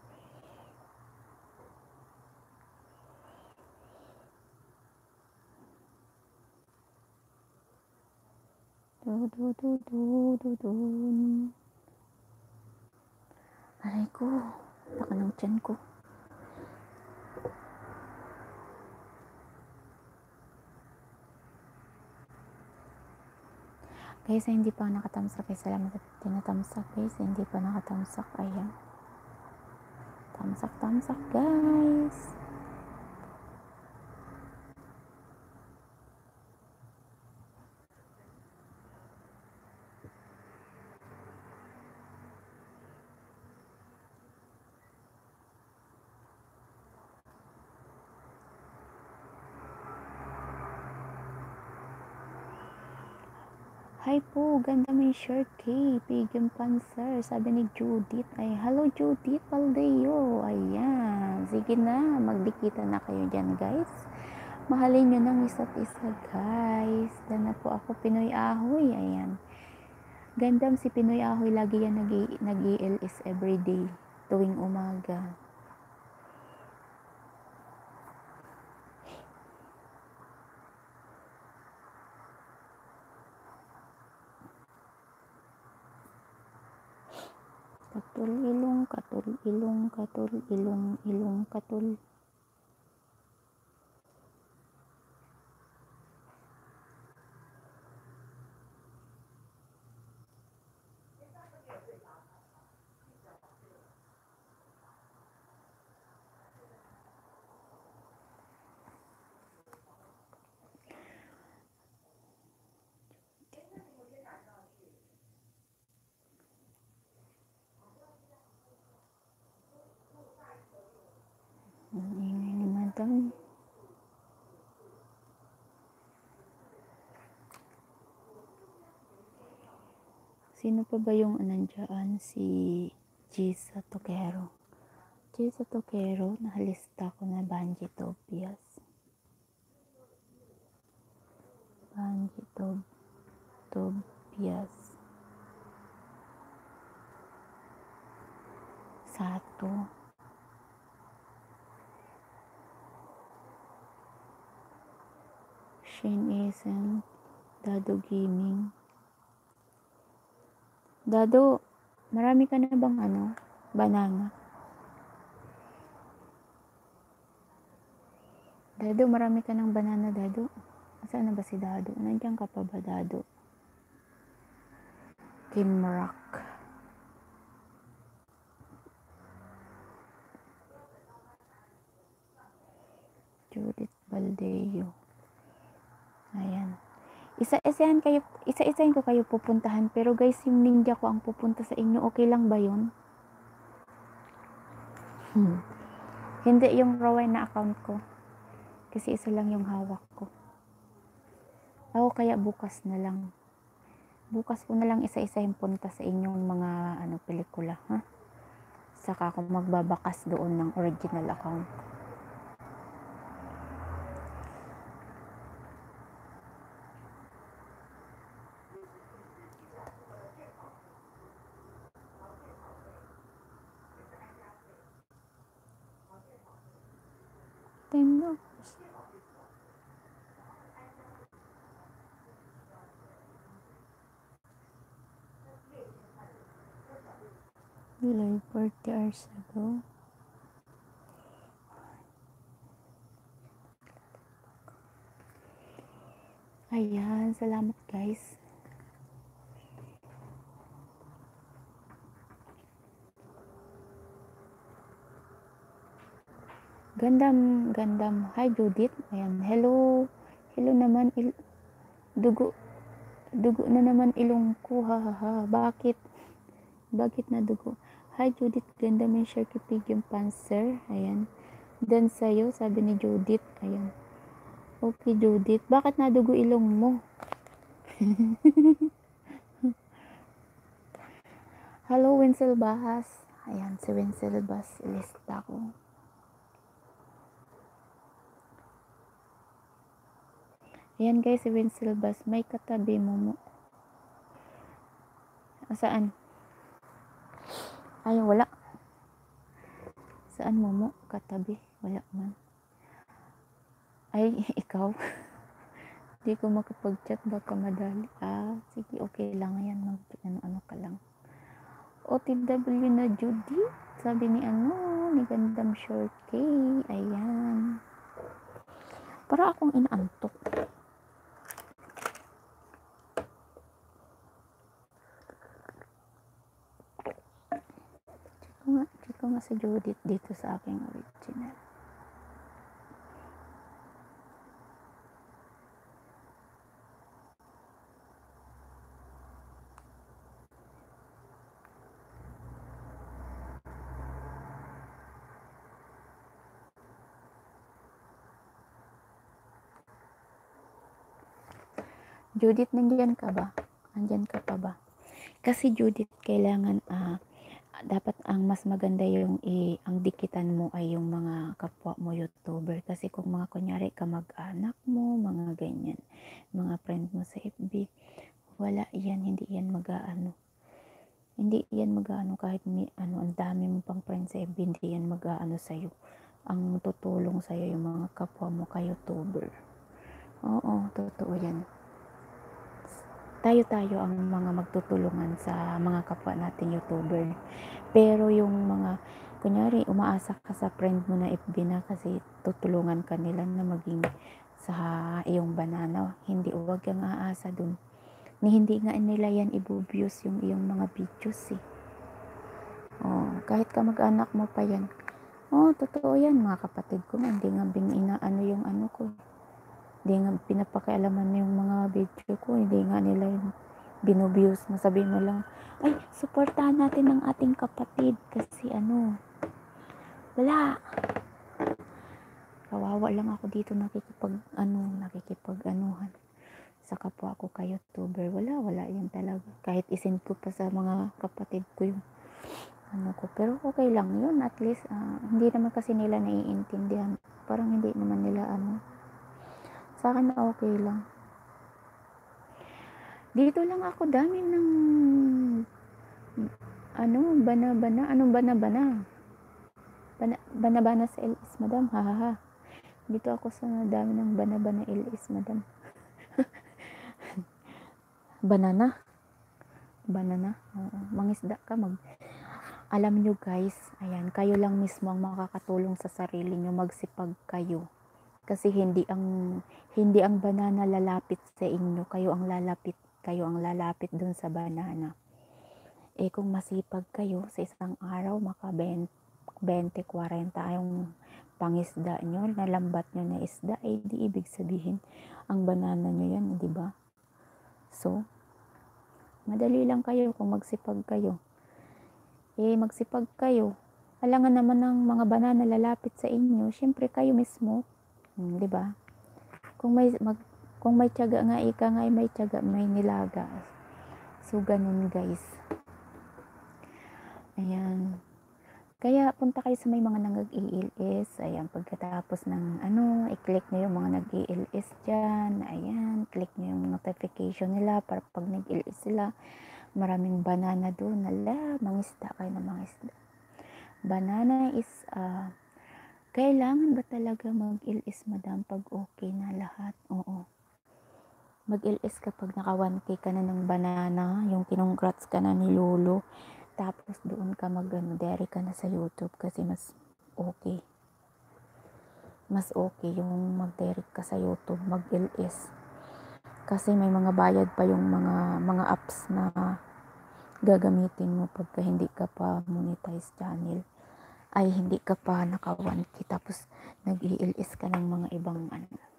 Aray ko, baka ng tiyan ko. Guys, hindi pa nakatamsak. Salamat at tinatamsak guys. Hindi pa nakatamsak. Ayan. Tamsak guys. Hi po, ganda may shirt kay Pigem Panzer, sabi ni Judith. Ay, hello Judith Baldeo. Ayan, sige na, magdikita na kayo dyan guys. Mahalin nyo ng isa't isa guys. Dan na po ako, Pinoy Ahoy. Ayan. Gandam si Pinoy Ahoy, lagi yan nag-i-LS everyday, tuwing umaga. Katul ilong, katul ilong, katul ilong, ilong katul. Ang ingay ni madam. Si Sino pa ba yung nandyan? Si Jisa Tokero. Jisa Tokero, nahalista ko na Banji Tobias. Banji Tobias. Sato. Shin Isen. Dado Gaming. Dado, marami ka na bang banana? Dado, marami ka ng banana, Dado. Saan na ba si Dado? Nandiyan ka pa ba, Dado? Kim Rock. Judith Baldeo. Ayan. Isa-isahin ko kayo pupuntahan. Pero guys, yung ninja ko ang pupunta sa inyo. Okay lang ba yun? Hindi yung Rowan na account ko. Kasi isa lang yung hawak ko. Ako kaya bukas na lang. Bukas ko na lang isa-isahin punta sa inyong mga pelikula. Ha? Saka ako magbabakas doon ng original account. Tingnan. Like 40 hours ago. Ayan, salamat guys. Gandam. Hi Judith. Ayan, hello. Hello naman. Dugo na naman ilong ko. Ha. Bakit na dugo? Hi Judith, ganda may share kipig yung Panzer. Ayan. Dan sa'yo, sabi ni Judith. Ayan. Okay Judith, bakit nadugo ilong mo? Hello Winsel Bahas. Ayan, si Winsel Bahas. Ilista ko. Ayan guys, si Winsel Bahas. May katabi mo. Saan? Ay, wala. Saan mo katabi? Wala man. Ay, ikaw. Di ko makapag-chat, baka madali. Sige, okay lang yan. Ano ka lang. OTW na Judy. Sabi ni Gandam Short K. Ayan. Para akong inaantok. Check ko nga si Judith dito sa aking original. Judith, nandiyan ka ba? Nandiyan ka pa ba? Kasi Judith, kailangan dapat ang mas maganda yung ang dikitan mo ay yung mga kapwa mo YouTuber. Kasi kung mga kunyari kamag-anak mo, mga ganyan, mga friend mo sa FB, wala yan, hindi yan mag-aano. Hindi yan mag-aano kahit ang dami mo pang friends sa FB, hindi yan mag-aano sa'yo. Ang tutulong sa'yo yung mga kapwa mo ka YouTuber. Oo, totoo yan. Tayo ang mga magtutulungan sa mga kapwa natin YouTuber. Pero yung mga, kunyari, umaasa ka sa friend mo na FB na kasi tutulungan ka nila na maging sa iyong banana. Huwag kang aasa dun. Hindi nga nila yan i-views yung iyong mga videos eh. Kahit kamag-anak mo pa yan. Totoo yan, mga kapatid ko. Hindi nga yung ko. Hindi nga pinapakialaman yung mga video ko. Hindi nga nila yung binubviews. Masabihin mo lang, ay, supportahan natin ang ating kapatid. Kasi wala. Kawawa lang ako dito nakikipag-anuhan. sa kapwa ko ka-YouTuber. Wala yun talaga. Kahit isend ko pa sa mga kapatid ko yung ano ko. Pero okay lang yun. At least, hindi naman kasi nila naiintindihan. Parang hindi naman nila sa akin okay lang. Dito lang ako dami ng bana-bana. Anong bana-bana? Bana-bana sa LS, madam. Hahaha. Dito ako sa dami ng bana-bana LS, madam. Banana. Mangisda ka, alam nyo guys, ayan, kayo lang mismo ang makakatulong sa sarili nyo, magsipag kayo. Kasi hindi ang banana lalapit sa inyo, kayo ang lalapit dun sa banana. Kung masipag kayo, sa isang araw, maka 20-40 yung pangisda nyo, nalambat nyo na isda, di ibig sabihin, ang banana nyo yan, di ba? So, madali lang kayo kung magsipag kayo. Magsipag kayo. Alangan naman ng mga banana lalapit sa inyo, syempre kayo mismo, di ba? Kung may tiyaga nga, ika nga may tiyaga, may nilaga. So, ganun guys. Ayan. Kaya punta kayo sa may mga nag-i-LS. Ayan, pagkatapos ng i-click nyo yung mga nag-i-LS dyan. Ayan, click nyo yung notification nila para pag nag-i-LS sila, maraming banana doon. Mangisda kayo ng mangisda. Banana is, kailangan ba talaga mag-LS, madam, pag okay na lahat? Oo. Mag-LS kapag naka 1K ka na ng banana, yung kinongrats ka na ni Lolo. Tapos doon ka dere ka na sa YouTube kasi mas okay. Mas okay yung mag-dere ka sa YouTube, mag-LS. Kasi may mga bayad pa yung mga apps na gagamitin mo pagka hindi ka pa monetize channel. Ay hindi ka pa naka 1K tapos nag-i-LS ka ng mga ibang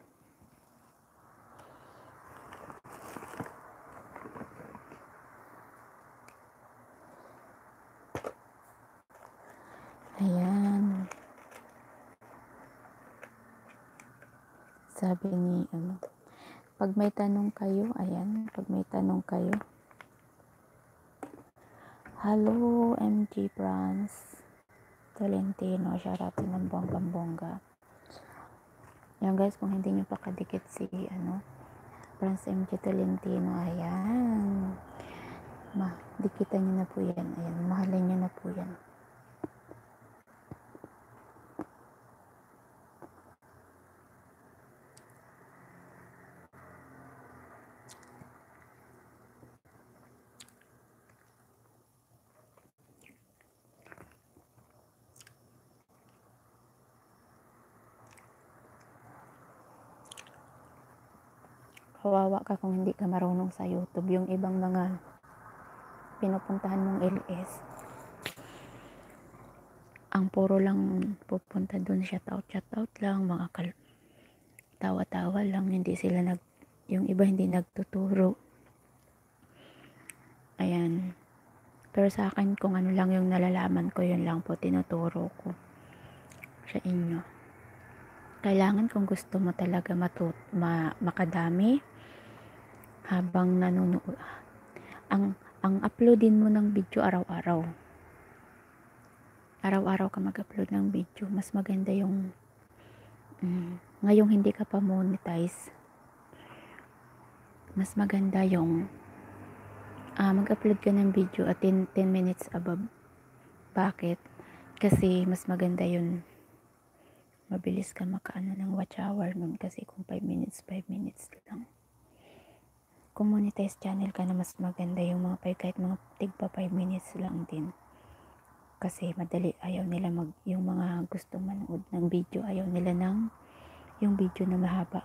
Ayan. Sabi ni pag may tanong kayo, ayan, hello MG France Tolentino, shoutout ng bonggang-bongga. Yan guys, kung hindi nyo pa kadikit si France MG Tolentino, ayan, dikitan nyo na po yan, ayan, mahalin nyo na po yan. Kawawa ka kung hindi ka marunong sa YouTube. Yung ibang mga pinupuntahan mong LS, ang puro lang pupunta dun, shoutout lang, mga tawa-tawa lang, hindi sila yung iba hindi nagtuturo. Ayan. Pero sa akin, kung ano lang yung nalalaman ko, yun lang po tinuturo ko sa inyo. Kailangan kung gusto mo talaga makadami habang nanonood, ang uploadin mo ng video araw-araw ka mag-upload ng video. Mas maganda yung ngayong hindi ka pa monetize, mas maganda yung mag-upload ka ng video at 10 minutes above. Bakit? Kasi mas maganda yun, mabilis ka makaano ng watch hour nun, kasi kung 5 minutes lang. Kung monetize channel ka na, mas maganda yung mga kahit mga tigpa 5 minutes lang din. Kasi madali, ayaw nila yung mga gusto manood ng video, ayaw nila yung video na mahaba.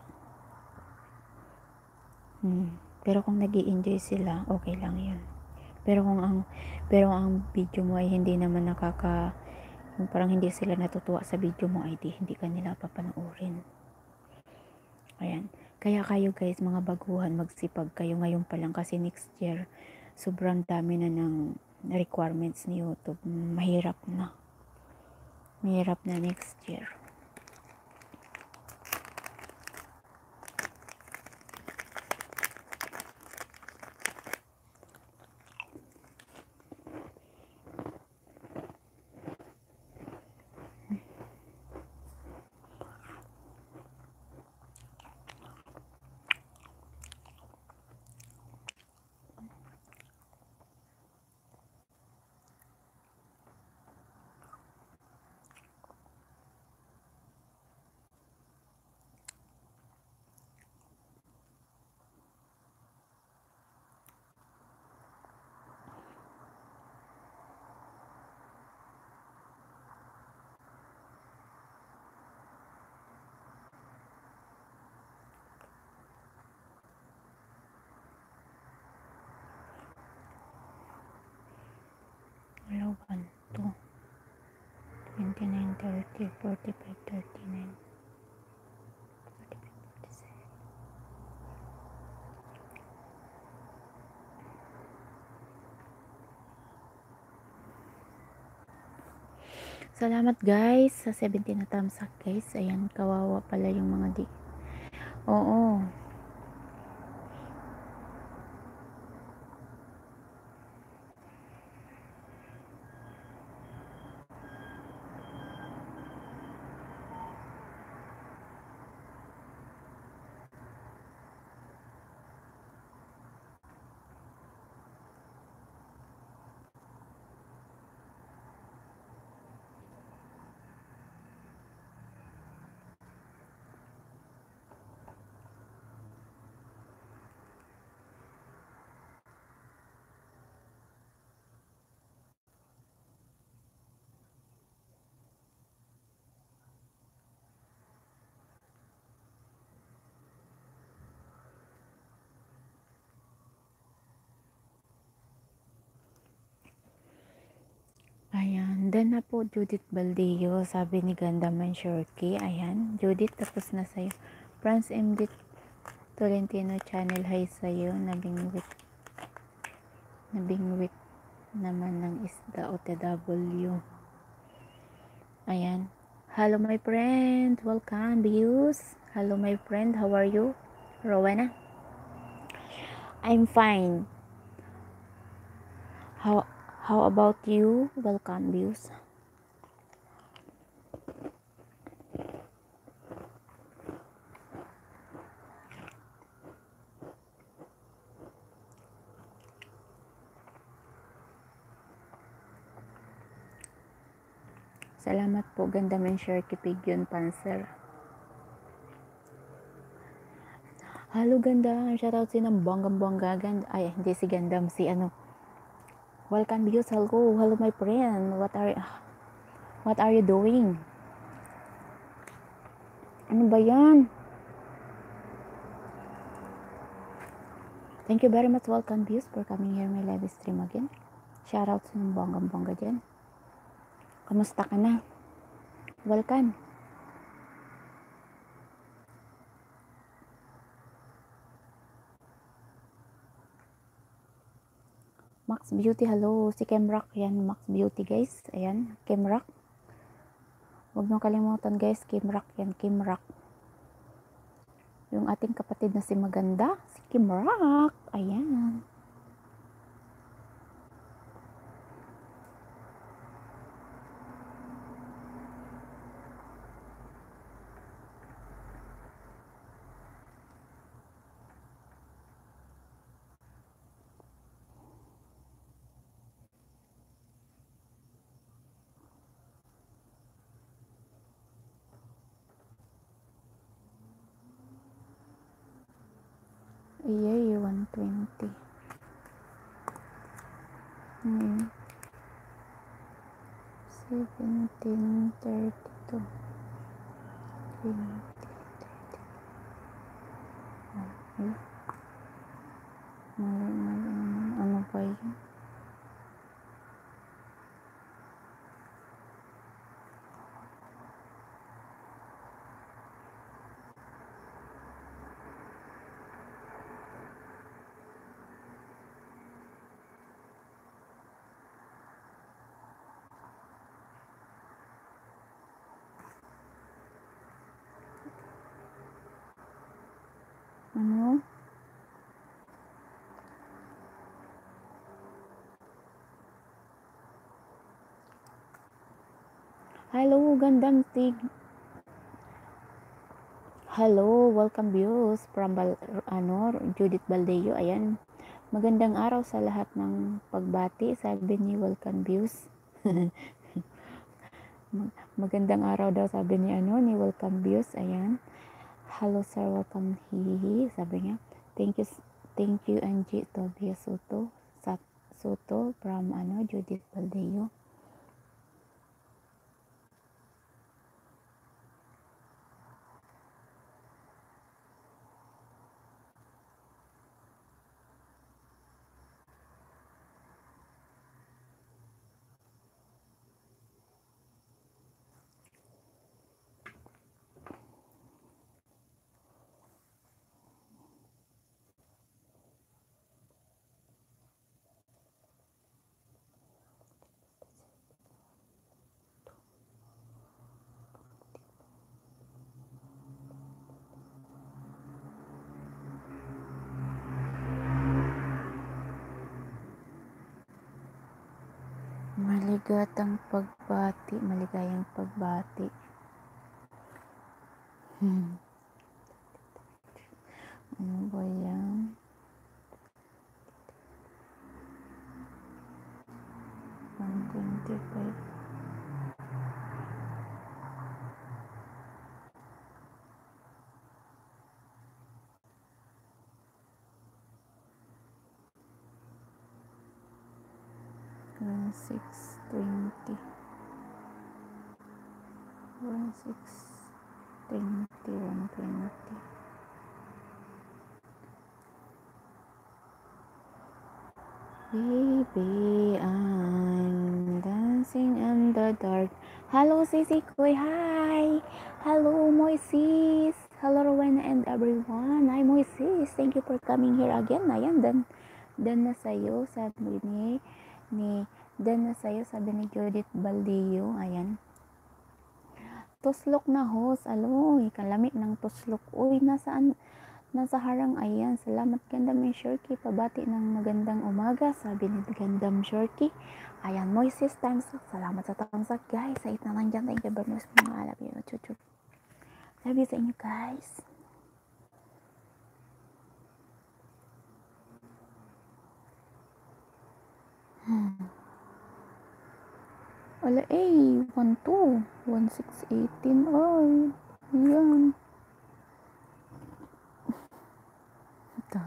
Pero kung nag-i-enjoy sila, okay lang yun. Pero kung ang video mo ay hindi naman parang hindi sila natutuwa sa video mo, ay hindi ka nila papanoorin. Ayan. Kaya kayo guys, mga baguhan, magsipag kayo ngayon pa lang, kasi next year, sobrang dami na ng requirements ni YouTube. Mahirap na next year. 1, 2, 29, 30, 45, 39, 45, 47. Salamat guys sa 17 na thumbs up guys. Ayan, kawawa pala yung mga Oo. Ayan, done na po Judith Baldeo, sabi ni Gandaman Shorky. Ayan, Judith, tapos na sa'yo. Franz MD Tolentino channel, hi sa'yo. Nabingwit naman ng isda o TW. Ayan. Hello my friend, welcome views. Hello my friend, how are you? Rowena? I'm fine. How about you? Welcome views. Salamat po, ganda men share Kipigyon Panzer. Halo ganda, shoutout si ng bonggang-bongga ganda. Ay, hindi si Gandam, si ano. Welcome views, hello my friend. What are you doing? Ano ba yan? Thank you very much, welcome views, for coming here my live stream again. Shoutout sa ng bonggang-bongga dyan. Kamusta ka na? Welcome. Max Beauty, hello. Si Kemrock, yan, Max Beauty guys. Ayan, Kemrock. Huwag nyo kalimutan guys, Kemrock yan, Kemrock. Yung ating kapatid na si Maganda, si Kemrock. Ayan. Yay, 120. 1732. 20. Ano ba yun? Ano? Hello, gandang tig. Hello, welcome views from Judith Baldeo. Ayan. Magandang araw sa lahat ng pagbati. Sabi ni welcome views. Magandang araw daw sabi ni ni welcome views. Ayan. Hello sir, welcome hihi. Sabi niya. Thank you Angie Tobias Soto from Judith Baldeo. Bigatang pagbati, maligayang pagbati. Ano ba yan? 125. One 620. 120. Baby, I'm dancing in the dark. Hello, Sisi Koy. Hi. Hello, Moises. Hello, Rowena and everyone. Hi, Moises. Thank you for coming here again. Ayan, dan na sa'yo, sabi ni dan na sa'yo, sabi ni Judith Baldio. Ayan. Tuslok na host. Aloy, kalami ng tuslok. Uy, nasa harang. Ayan, salamat Gandam and Shorky. Pabati ng magandang umaga, sabi ni Gandam Shorky. Ayan, Moises times. Salamat sa tamsak, guys. Sa na lang dyan. Thank you very much, mga love you. Chuchup. Love you sa inyo, guys. Wala 12, 1618. Ay, yan. Ito.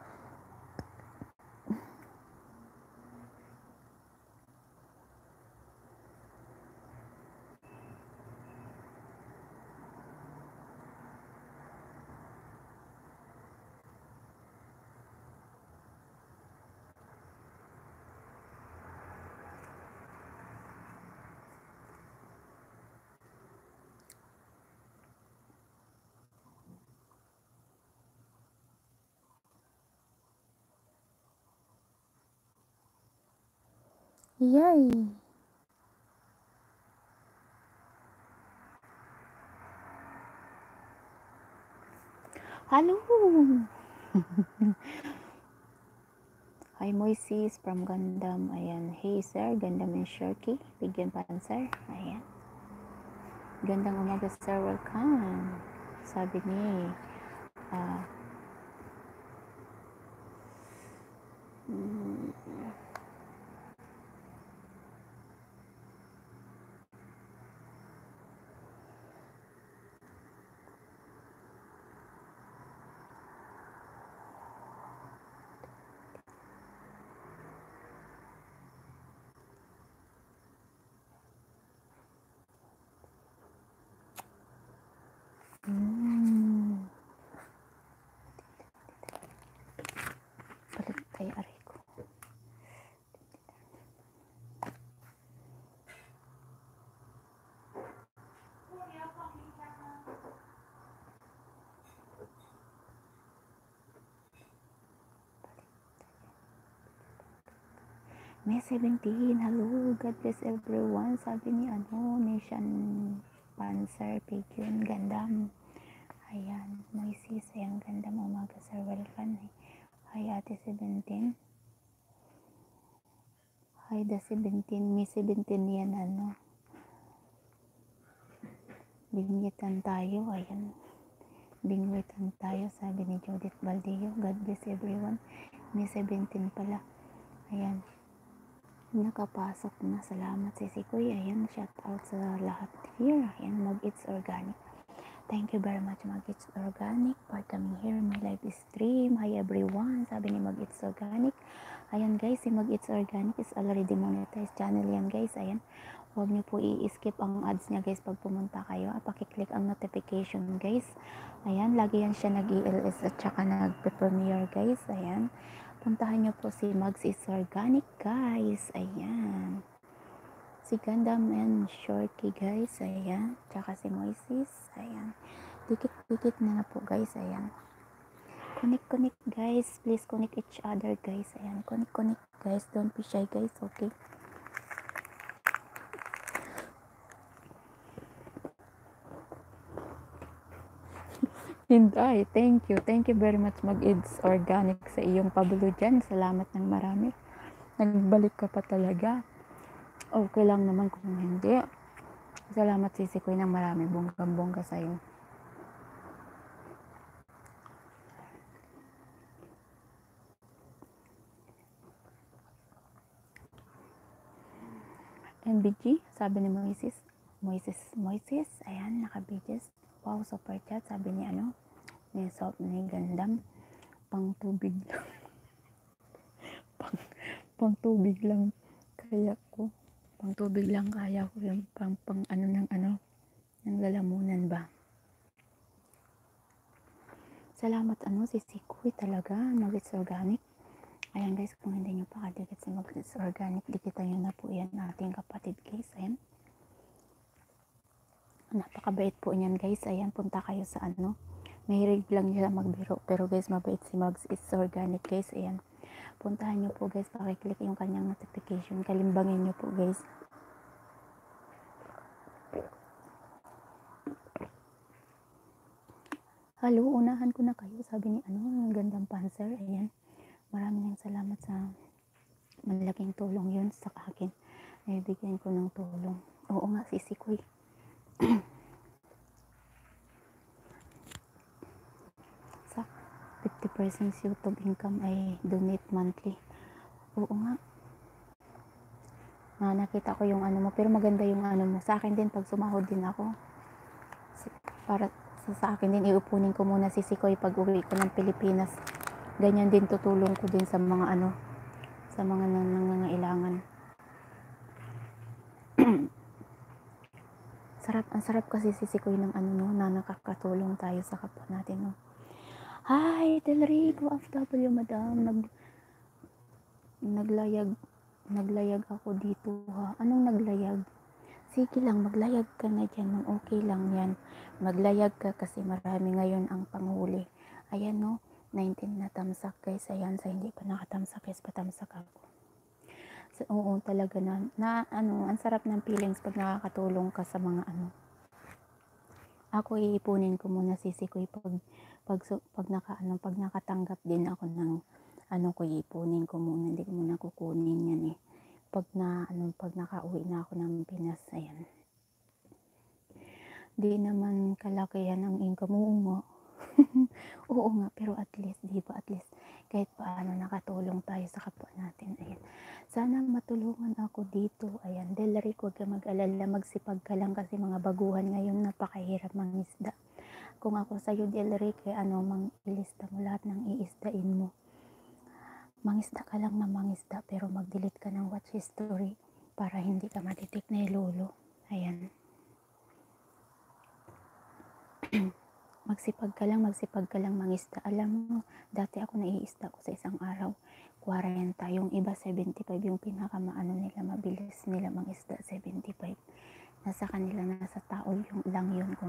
Yay! Hello! Hi, Moises from Gandam. Ayan. Hey, sir. Gandam and Shorky. Bigyan pa sir. Ayan. Gandang umaga, sir. Welcome. Sabi ni palit tayo aray ko. May 17. Hello. God bless everyone. Sabi ni Nation Panzer Pigeon Gandam. Ayan. Moises. Ayan. Gandam umaga, sir. Welcome. Hi, Ate 17. Hi, the 17. May 17 yan, Bingwitan tayo. Ayan. Bingwitan tayo. Sabi ni Judith Baldio. God bless everyone. May 17 pala. Ayan. Nakapasok na. Salamat si Sikoy. Ayan, shout out sa lahat here. Ayan, Mag-It's Organic. Thank you very much, Mag-It's Organic, for coming here in my live stream. Hi everyone, sabi ni Mag-It's Organic. Ayan guys, si Mag-It's Organic is already monetized channel yan guys. Ayan, huwag niyo po i-skip ang ads niya guys pag pumunta kayo. Pakiclick ang notification guys. Ayan, lagi yan siya nag-ELS at saka nag-premiere guys. Ayan. Puntahan nyo po si Mags is Organic, guys. Ayan. Si Gandam and Shorty, guys. Ayan. Tsaka si Moises. Ayan. Dikit-dikit na po, guys. Ayan. Connect, guys. Please connect each other, guys. Ayan. Connect, guys. Don't be shy, guys. Okay. Hinday, thank you very much Mag-It's Organic sa iyong pablo dyan. Salamat ng marami, nagbalik ka pa talaga. okay lang naman kung hindi. Salamat Sisi Koy ng marami, bonggang-bongga sa'yo. MBG, sabi ni Moises, ayan, naka-BGS. Wow, super chat, sabi ni ni Gandam, pang tubig lang. pang tubig lang kaya ko. Pang tubig lang kaya ko yung pang ng lalamunan ba. Salamat Sisi Koy talaga, Mag-It's Organic. Ayan guys, kung hindi nyo pa kadikit si Mag-It's Organic, dikitan nyo na po yan ating kapatid guys. Ayan. Napakabait po niyan guys. Ayan, punta kayo sa mahilig lang nila magbiro. Pero guys, mabait si Mag-It's Organic guys. Ayan. Puntahan nyo po guys, pakiclick yung kanyang notification. Kalimbangin nyo po guys. Hello, unahan ko na kayo. Sabi ni ang gandang panser. Ayan. Maraming salamat sa malaking tulong yun sa akin. Naibigyan ko ng tulong. Oo nga, Sisi Koy. Sa 50% YouTube income ay donate monthly. Oo nga. Nakita ko yung mo, pero maganda yung mo. Sa akin din, pag sumahod din ako, para sa akin din, iupunin ko muna Sisi Koy pag uwi ko ng Pilipinas. Ganyan din tutulong ko din sa mga sa mga nangangailangan. Ang sarap kasi Sisi Koy ng na nakakatulong tayo sa kapwa natin, no. Hi, Del Rico, FW madam, naglayag ako dito ha. Anong naglayag? Sige lang, maglayag ka na dyan, okay lang yan. Maglayag ka kasi marami ngayon ang panghuli. Ayan no, 19 na tamsak guys. Ayan, sa hindi pa nakatamsak guys, patamsak ako. So, oo talaga ang sarap ng feelings pag nakakatulong ka sa mga Ako iipunin ko muna Sisi Koy pag nakatanggap din ako ng ko iipunin ko muna, hindi ko muna kukunin yan pag nakauwi na ako ng Pinas. Ayan, di naman kalakihan ang income mo. Oo nga, pero at least, di ba, at least kahit paano nakatulong tayo sa kapwa natin. Ayan, sana matulungan ako dito. Ayan, Del Rico, huwag ka mag-alala, magsipag ka lang kasi mga baguhan ngayon napakahirap mangisda. Kung ako sa'yo Del Rico, ilista mo lahat ng iisdain mo. Mangisda ka lang na mangisda, pero mag-delete ka ng watch history para hindi ka matitik na ilolo. Ayan. magsipag ka lang mangisda. Alam mo, dati ako naiisda ko sa isang araw 40, yung iba 75, yung pinakamaano nila, mabilis nila mangisda 75. Nasa kanila, nasa tao yung lang yun kung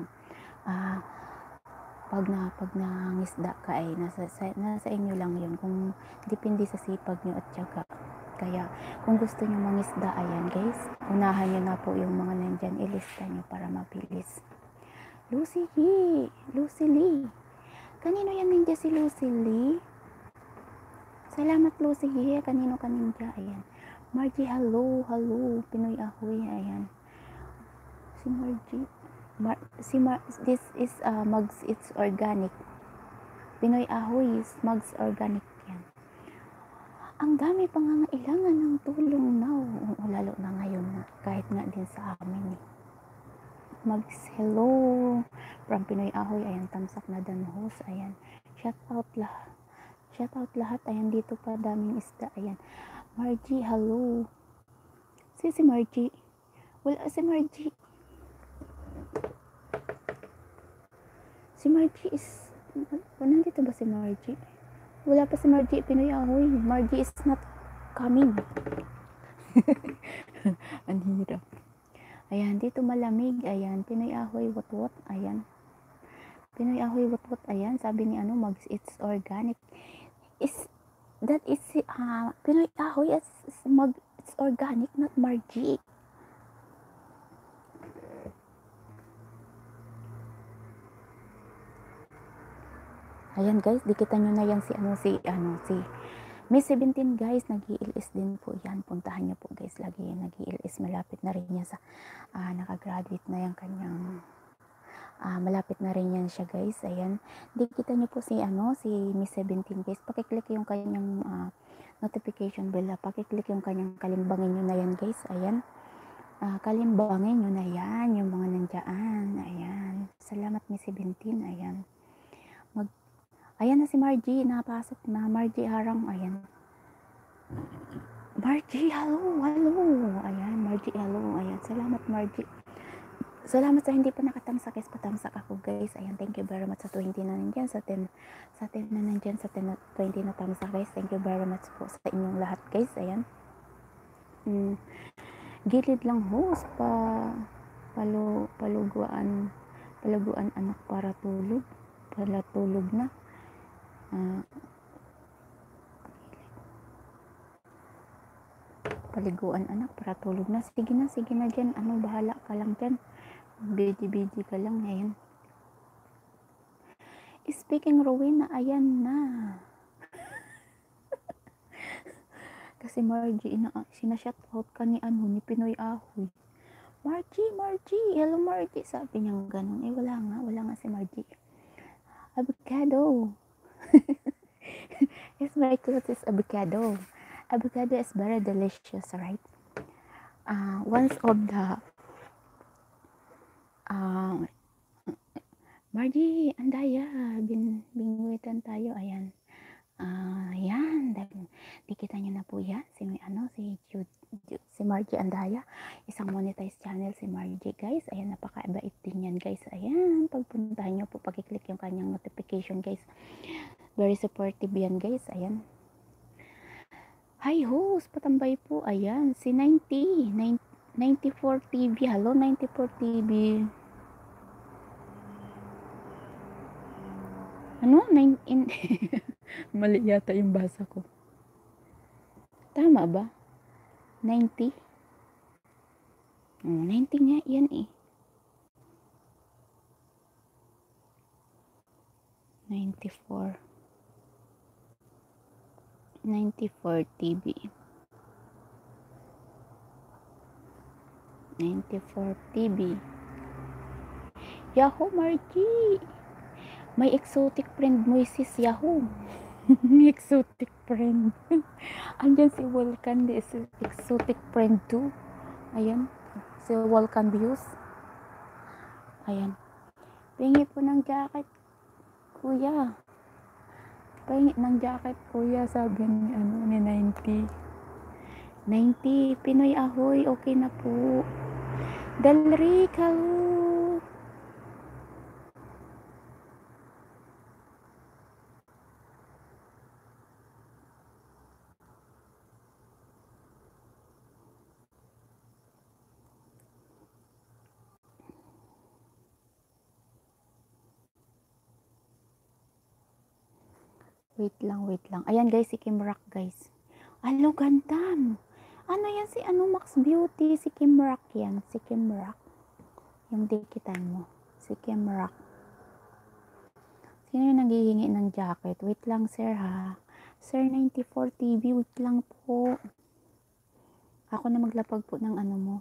pag nangisda ka ay nasa inyo lang yun, kung depende sa sipag nyo at tiyaga. Kaya kung gusto nyo mangisda, ayan guys, unahan nyo na po yung mga nandyan, ilista nyo para mabilis. Lucy Lee. Kanino yan ninja si Lucy Lee? Salamat Lucy Lee. Kanino ka ninja? Ayan. Margie, hello. Pinoy Ahoy. Ayan. Si Margie. This is Mag-It's Organic. Pinoy Ahoy is Mag-It's Organic yan. Ang dami pangangailangan ng tulong now. Lalo na ngayon na. Kahit nga din sa amin Mags, hello from Pinoy Ahoy. Ayan, tamsak na danhos. Ayan, shout out lahat. Ayan, dito pa daming isda. Ayan, Margie, hello. Si Margie, wala si Margie. Si Margie is nandito ba si Margie? Wala pa si Margie. Pinoy Ahoy, Margie is not coming. Ang hirap. Ayan, dito malamig. Ayan, Pinoy Ahoy, what? Ayan. Pinoy Ahoy, what? Ayan, sabi ni Mag-It's Organic. Pinoy Ahoy is Mag-It's Organic, not Margie. Ayan guys, dikitan nyo na yan si May 17 guys, nag-i-LS din po yan. Puntahan niyo po guys, lagi yan nag-i-LS. Malapit na rin yan sa, nakagraduate na yung kanyang, malapit na rin yan siya guys. Ayan, di kita niyo po si, si Miss 17 guys. Pakiclick yung kanyang notification bell. Pakiclick yung kanyang kalimbangin nyo na yan guys. Ayan, kalimbangin nyo na yan, yung mga nandiyan. Ayan, salamat Miss 17. Ayan, ayan na si Margie, napasok na. Margie Harang, ayan. Margie, hello. Ayan, Margie, hello. Ayan, salamat Margie. Salamat sa hindi pa nakatamsak, guys. Patamsak ako, guys. Ayan, thank you very much sa 20 na nandyan, sa 10 na nandyan, sa 10 na 20 na tamsak, guys. Thank you very much po sa inyong lahat, guys. Ayan. Gilid lang host paluguan anak para tulog. Pala tulog na. Paliguan anak para tulog na. Sige na dyan. Bahala ka lang dyan. Busy ka lang. Ayan. Speaking Rowena, ayan na. Kasi Margie, sinashoutout ka ni Pinoy Ahoy. Margie, hello Margie. Sabi niya ganun. Wala nga si Margie. Avocado. Yes, my clothes is avocado. Avocado is very delicious, right? Once of the Margie, andaya, bingwitan tayo, ayan. Ayan, di kita nyo na po yan, si Margie Andaya, isang monetized channel si Margie, guys. Ayan, napakabait din yan, guys. Ayan, pagpuntahan nyo po, pag-click yung kanyang notification, guys. Very supportive yan, guys. Ayan. Hi, host, patambay po. Ayan, si 94 TV. Hello, 94 TV. Mali yata yung basa ko. Tama ba? 90? 90 nga yan eh. 94 TV. 94 TV. Yahoo, Margie. May exotic friend mo sis Yahoo. Exotic friend. Andyan si Volcan, di exotic friend too. Ayan, si Volcan Views. Ayan. Pingi po ng jacket, kuya. Pingi ng jacket, kuya. Sabi ni 90. Pinoy Ahoy, okay na po. Delric, hello. Wait lang. Ayan guys, si Kim Rock guys. Alo, gandam. Ano yan si Max Beauty? Si Kim Rock yan. Si Kim Rock. Yung dikitan mo. Si Kim Rock. Sino yung naghihingi ng jacket? Wait lang sir ha. Sir 94 TV, wait lang po. Ako na maglapag po ng mo.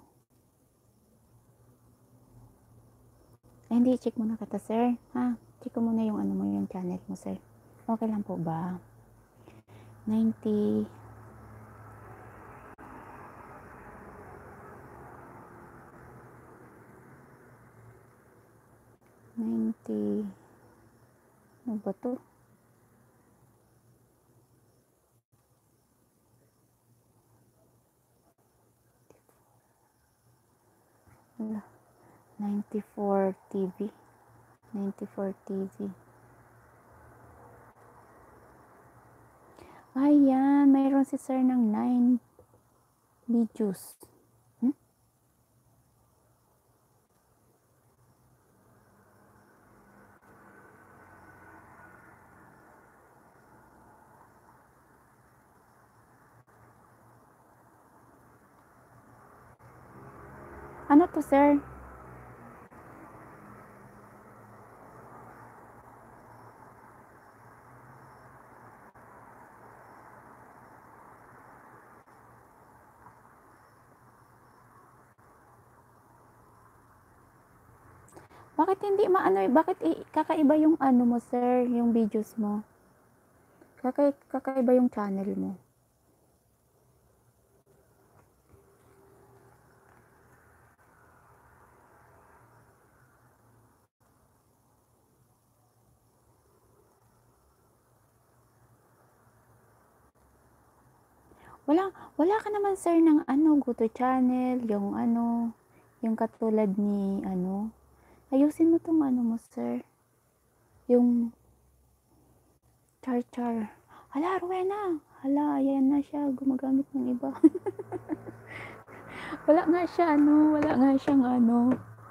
Ay, hindi, check muna kita sir. Ha? Check ko muna yung mo, yung channel mo sir. Okay lang po ba? 90. Ano ba to? Wala. 94 TV. Ayan, mayroon si sir ng 9 videos. Ano to sir? Bakit hindi maano, bakit kakaiba yung ano mo, sir, yung videos mo? Kakaiba yung channel mo. Wala ka naman, sir, ng ano, Goto channel, yung ano, yung katulad ni ano. Ayusin mo tong ano mo, sir. Yung char. Hala, Rowena. Hala, ayan na siya. Gumagamit ng iba. Wala nga siyang ano.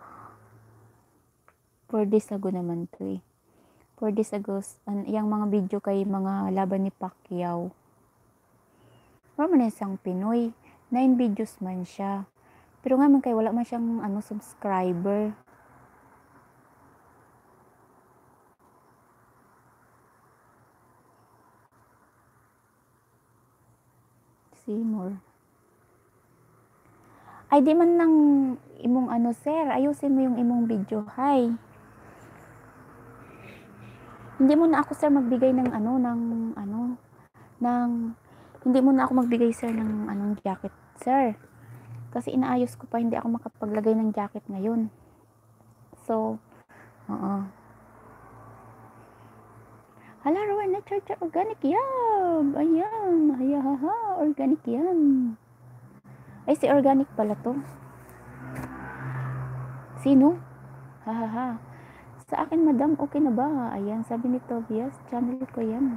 4 days ago naman to eh. 4 days ago, yung mga video kay mga laban ni Pacquiao. Wala man isang Pinoy. 9 videos man siya. Pero nga man kay wala man siyang ano, subscriber. Seymour. Ay, di man nang imong ano, sir. Ayusin mo yung imong video. Hi. Hindi mo na ako, sir, magbigay ng hindi mo na ako magbigay, sir, ng anong jacket, sir. Kasi inaayos ko pa, hindi ako makapaglagay ng jacket ngayon. So, oo. Hala, Rowan, na charge organic yan. Ayan, hayahaha, organic yan. Ay, si organic pala to. Sino? Hahaha. Sa akin, madam, okay na ba? Ayan, sabi ni Tobias, channel ko yan.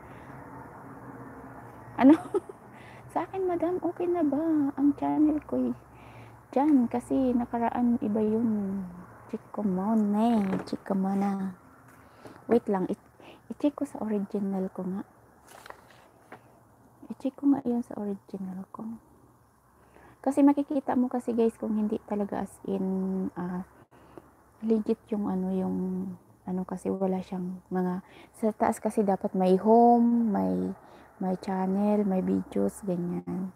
Ano? Sa akin, madam, okay na ba? Ang channel ko dyan, kasi nakaraan iba yun. Chika mo na. Wait lang, i-check ko sa original ko nga. I-check ko nga yun sa original ko. Kasi makikita mo kasi, guys, kung hindi talaga as in legit yung ano kasi wala siyang mga sa taas kasi dapat may home, may channel, may videos, ganyan.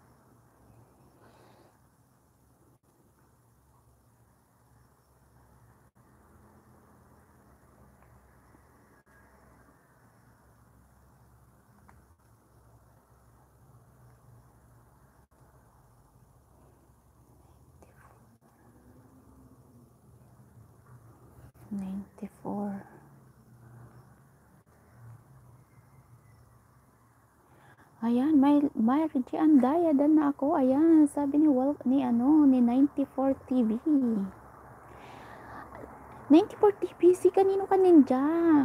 Ayan, may Margie Andaya dan na ako. Ayan, sabi ni 94 TV. 94 TV, si kanino ka ninja?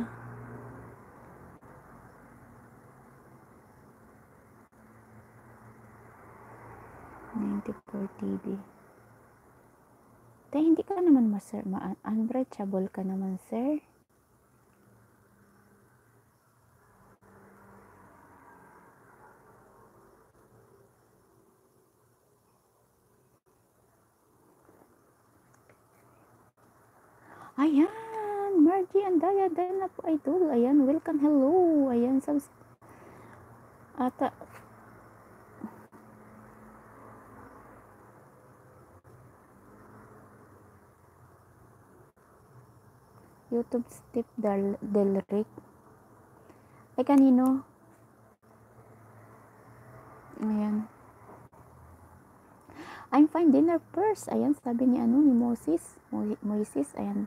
TV. Tay, hindi ka naman unreachable ka naman, sir. Ayan, Margie Andaya dan na po, idol. Ayan, welcome, hello. Ayan, ata YouTube Steve Delric. Ay, kanino? Ayan. I'm fine, dinner first. Ayan, sabi ni Moises. Ayan.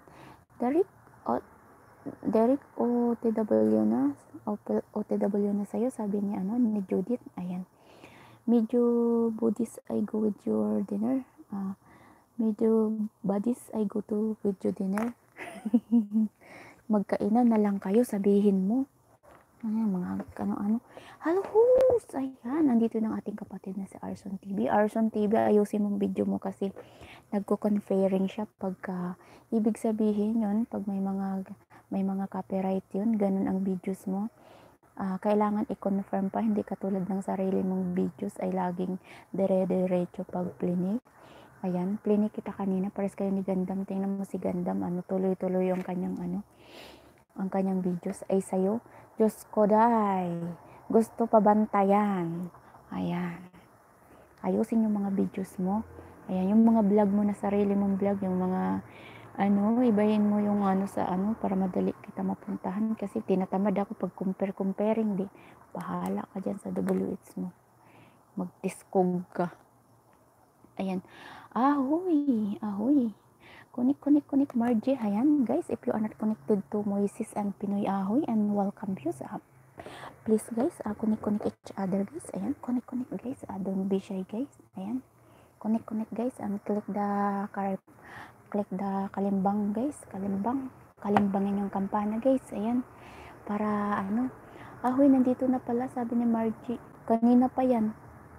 Derek OTW na. OTW na sa'yo, sabi ni ni Judith. Ayan. Medyo Buddhist, I go with your dinner. Medyo Buddhist, I go to with your dinner. Magkainan na lang kayo, sabihin mo. Ayan, mga ano. Hello, host! Ayan, nandito ng ating kapatid na si Arson TV. Arson TV, ayusin mong video mo kasi nagko-conferring siya pagka, ibig sabihin yun, pag may mga copyright yun, ganun ang videos mo. Kailangan i-confirm pa, hindi katulad ng sarili mong videos ay laging dire-diretso pag plinik. Ayan, plinik kita kanina, pares kayo ni Gandam. Tingnan mo si Gandam, tuloy-tuloy yung kanyang ang kanyang videos ay sa'yo. Diyos ko, day. Gusto pa bantayan. Ayan. Ayusin yung mga videos mo. Ayan, yung mga vlog mo na sarili mong vlog, yung mga Ibahin mo yung sa para madali kita mapuntahan kasi tinatamad ako pag comparing di. Bahala ka dyan sa WH mo. Magtiskog ka. Ayan. Ahoy! Ahoy! Kunik Margie. Ayan guys, if you are not connected to Moises and Pinoy Ahoy and welcome you sa please guys, kunik each other guys. Ayan, kunik guys. Don't be shy guys. Ayan. Kunik guys and click the kalimbang guys. Kalimbangin yung kampana guys. Ayan. Para ahoy, nandito na pala sabi ni Margie. Kanina pa yan.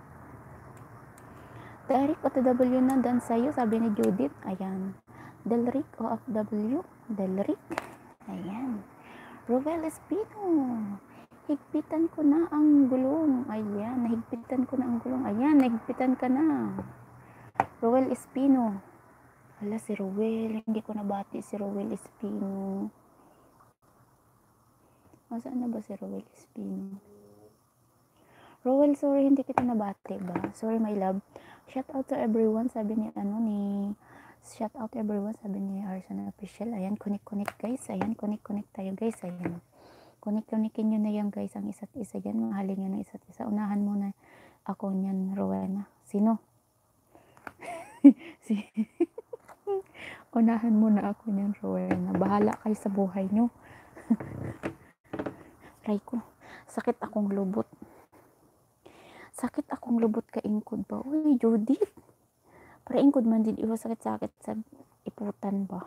Derek OFW na dan sa'yo, sabi ni Judith. Ayan. Delric OFW. Delric. Ayan. Rovel Espino. Higpitan ko na ang gulong. Ayan. Nahigpitan ko na ang gulong. Ayan. Nahigpitan ka na. Roel Espino. Hala, si Roel. Hindi ko nabati si Roel Espino. Saan na ba si Roel Espino? Roel, sorry, hindi kita nabati ba? Sorry, my love. Shout out to everyone, sabi ni shout out everyone, sabi ni Arson Official. Ayan, connect guys. Ayan, connect tayo guys. Ayan. Connectin nyo na yan guys, ang isa't isa yan. Mahalin nyo na isa't isa. Unahan mo na ako niyan, Rowena. Sino? Unahan mo na ako niyan, Rowena. Bahala kayo sa buhay nyo. Raiko, sakit akong lubot. Sakit akong lubot ka ingkod ba? Uy, Judith. Para ingkod man din iwa sakit-sakit sa iputan ba?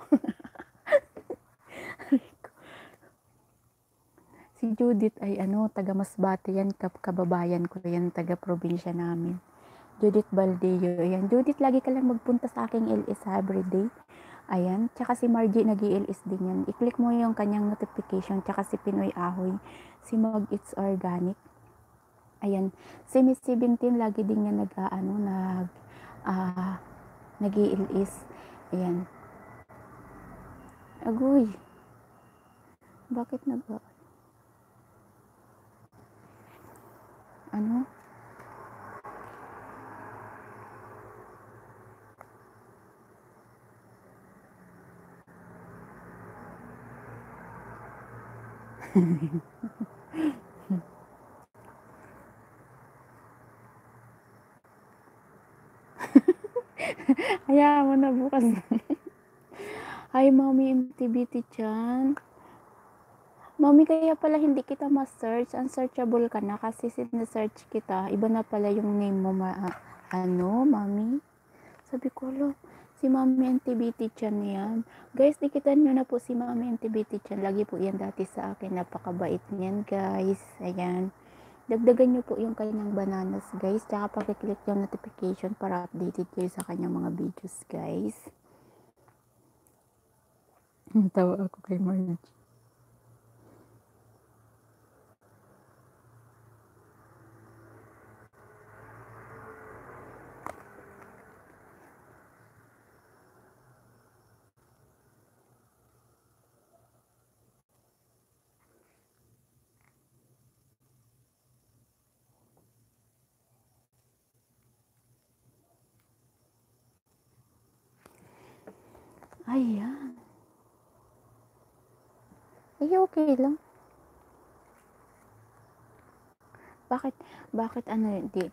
Si Judith ay taga Masbate yan, kababayan ko yan, taga probinsya namin. Judith Baldeo, ayan. Judith, lagi ka lang magpunta sa aking LS everyday. Ayan, tsaka si Margie nag-LS din yan. I-click mo yung kanyang notification, tsaka si Pinoy Ahoy, si Mag It's Organic. Ayan, si Miss 17 lagi din yan nag-LS. Ayan. Agoy. Bakit Hayaan mo na bukas. Hi, Mommy MTBT Chan. Mommy, kaya pala hindi kita ma-search. Unsearchable ka na kasi sinesearch kita. Iba na pala yung name mo, Mommy? Sabi ko, si Mommy MTBT Chan yan. Guys, dikitan nyo na po si Mommy MTBT Chan. Lagi po yan dati sa akin. Napakabait niyan, guys. Ayan. Dagdagan nyo po yung kanyang bananas, guys. Tsaka pakiclick yung notification para updated kayo sa kanyang mga videos, guys. Tawa ako kay Margie. Ayan. Ay, okay lang. Bakit hindi?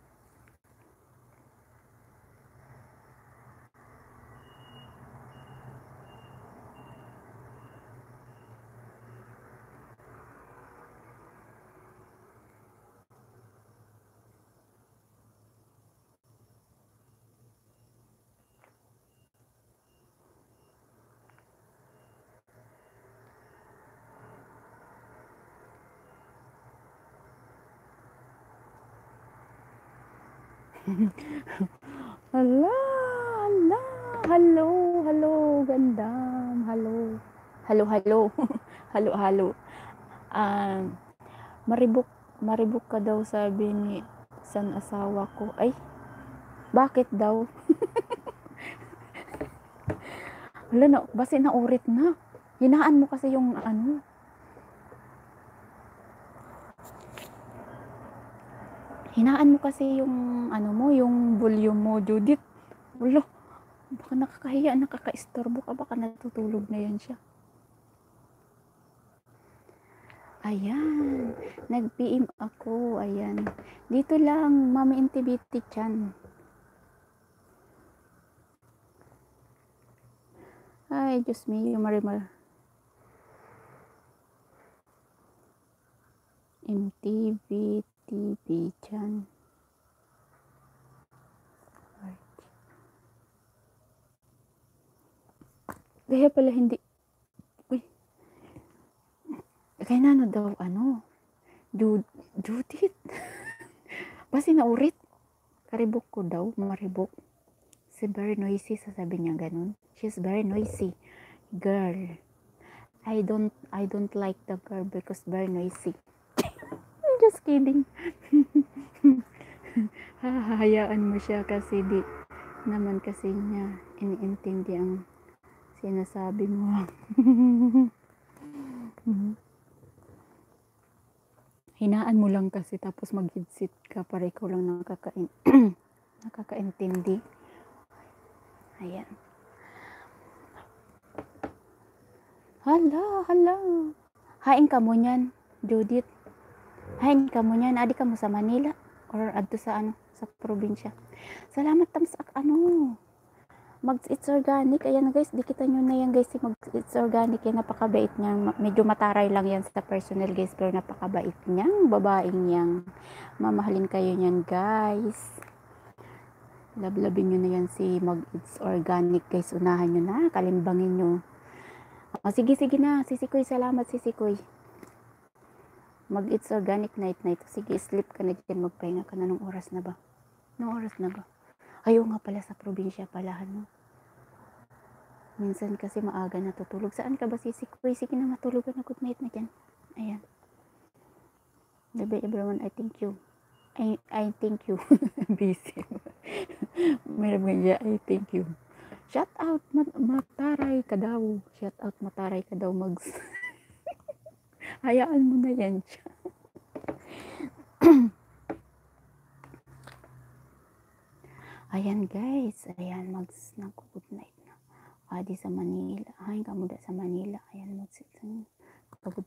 Hello, gandam. Hello. Halo. Maribok ka daw, sabi ni san asawa ko. Ay, bakit daw? Basi naurit na. Hinaan mo kasi yung Hinaan mo kasi yung yung volume mo, Judith. Baka nakakahiya, nakaka-istorbo ka, baka natutulog na yan siya. Ayan, nag-PM ako, ayan. Dito lang, Mami Intimity Chan. Ay, Diyos me, Marimar. MTV TV Chan. Kaya pala hindi. Uy. Kaya na daw, Judith. Basi naurit. Karibok ko daw, maribok. Si very noisy, sasabi niya ganun. She's very noisy. Girl. I don't like the girl because very noisy. I'm just kidding. Hahayaan mo siya kasi di naman kasi niya iniintindi ang sinasabi mo. Hinaan mo lang kasi tapos mag-headset ka para ikaw lang nakakaintindi. Ayan. Hala. Hain ka mo niyan, Judith. Hain ka mo niyan. Adi ka mo sa Manila or adto sa sa probinsya. Salamat sa It's Organic. Ayan guys, dikita nyo na yan guys si It's Organic. Yan, napakabait niya. Medyo mataray lang yan sa personal guys, pero napakabait niyang babaeng yang mamahalin kayo niyan guys. Lablabin nyo na yan si It's Organic guys. Unahan nyo na, kalimbangin nyo. Sige na, Sisikoy, salamat Sisikoy. It's Organic night. Sige, sleep ka na dyan, magpahinga ka na. Nung oras na ba? Ayaw nga pala sa probinsya pala, Minsan kasi maaga natutulog. Saan ka ba, Sisikoy? Sige na, matulog ka na. Good night na dyan. Ayan. Bye everyone. I thank you. I thank you. Busy. Meron nga, I thank you. Shout out, mataray ka daw. Shout out, mataray ka daw, Mags. Hayaan mo na yan siya. Ayan guys. Ayan, Mags. Good night. Adi sa Manila. Hain ka muna sa Manila. Ayan, pagod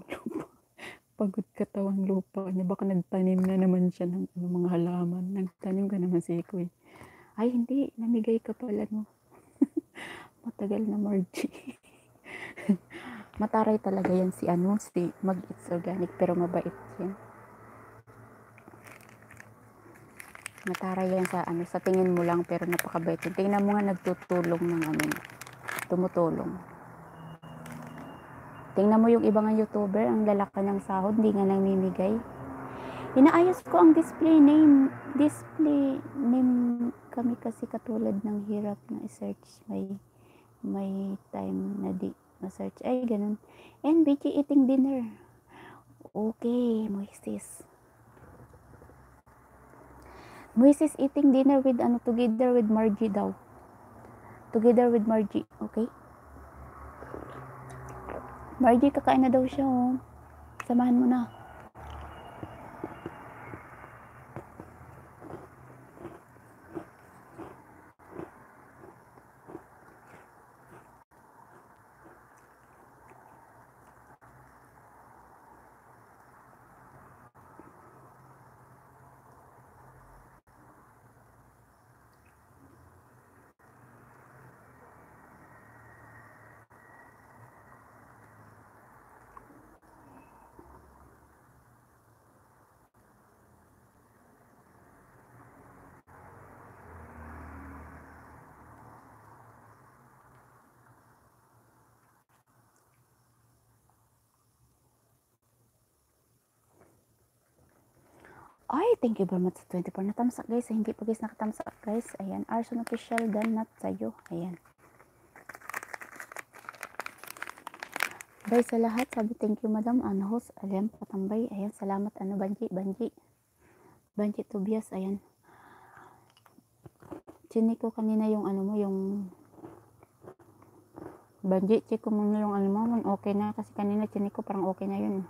katawang lupa. Baka nagtanim na naman siya ng mga halaman. Nagtanim ka naman, Sikoy. Ay, hindi. Namigay ka pala, Matagal na, Margie. Mataray talaga yan si It's Organic, pero mabait yan. Mataray yan sa tingin mo lang, pero napakabait. Tingnan mo nga, nagtutulong ng tumutulong. Tingnan mo yung ibang YouTuber, ang lalaki ng sahod, hindi nga namimigay. Inaayos ko ang display name kami kasi katulad ng hirap na i-search. May time na di ma-search. Ay, ganun. And BG eating dinner. Okay, Moises eating dinner with together with Margie daw. Together with Margie, okay? Margie, kakain na daw siya, Samahan mo na. Ay, thank you very much sa 24 na thumbs up guys. Hindi pa guys naka-thumbs up guys. Ayan, Arson Official, ganat sa'yo. Ayan. Bye sa lahat. Sabi thank you madam. Host, Alem, patambay. Ayan, salamat. Banji Tobias. Ayan. Chinik ko kanina yung yung Banji, check ko muna yung mo. Okay na. Kasi kanina chinik ko parang okay na yun.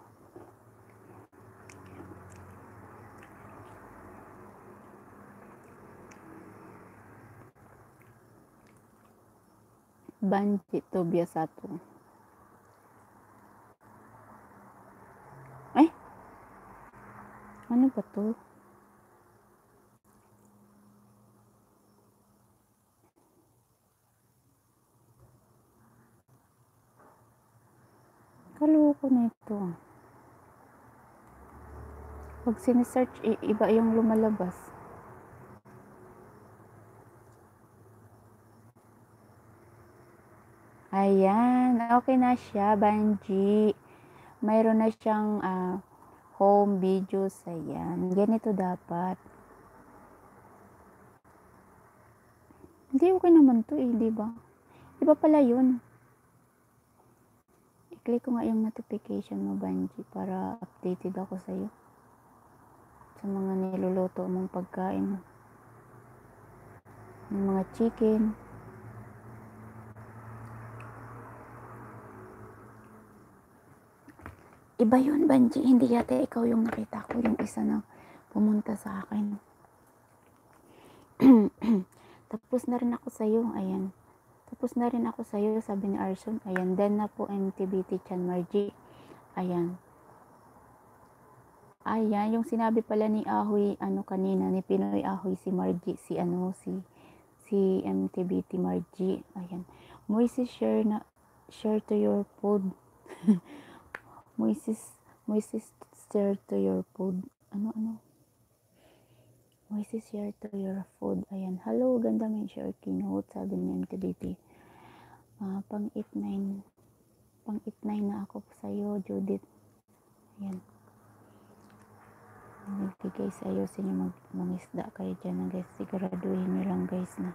Banji Tobias 1. Eh? Ano ba to? Kaloko na ito. Pag sinesearch, iba yung lumalabas. Ayan, okay na siya, Banji. Mayroon na siyang home videos. Ayan, ganito dapat. Hindi, okay naman to di ba? Iba pala yun. I-click ko nga yung notification mo, Banji, para updated ako sa'yo. Sa mga niluluto mong pagkain. Yung mga chicken. Iba yun, Banji. Hindi yata ikaw yung nakita ko. Yung isa na pumunta sa akin. Tapos na rin ako sa'yo. Ayan. Tapos na rin ako sa'yo, sabi ni Arson. Ayan, then na po MTBT Chan Margie. Ayan. Ayan, yung sinabi pala ni Ahoy, kanina, ni Pinoy Ahoy, si Margie, si MTBT Margie. Ayan. Moises, share to your food. Moises, share to your food. Moises, share to your food. Ayan. Hello, ganda may share keynote, sabi ni MTBT. Pang 8-9 na ako sa'yo, Judith. Ayan. Nagbigay sa'yo, sino mangisda kayo dyan na guys. Siguraduhin nyo lang guys na.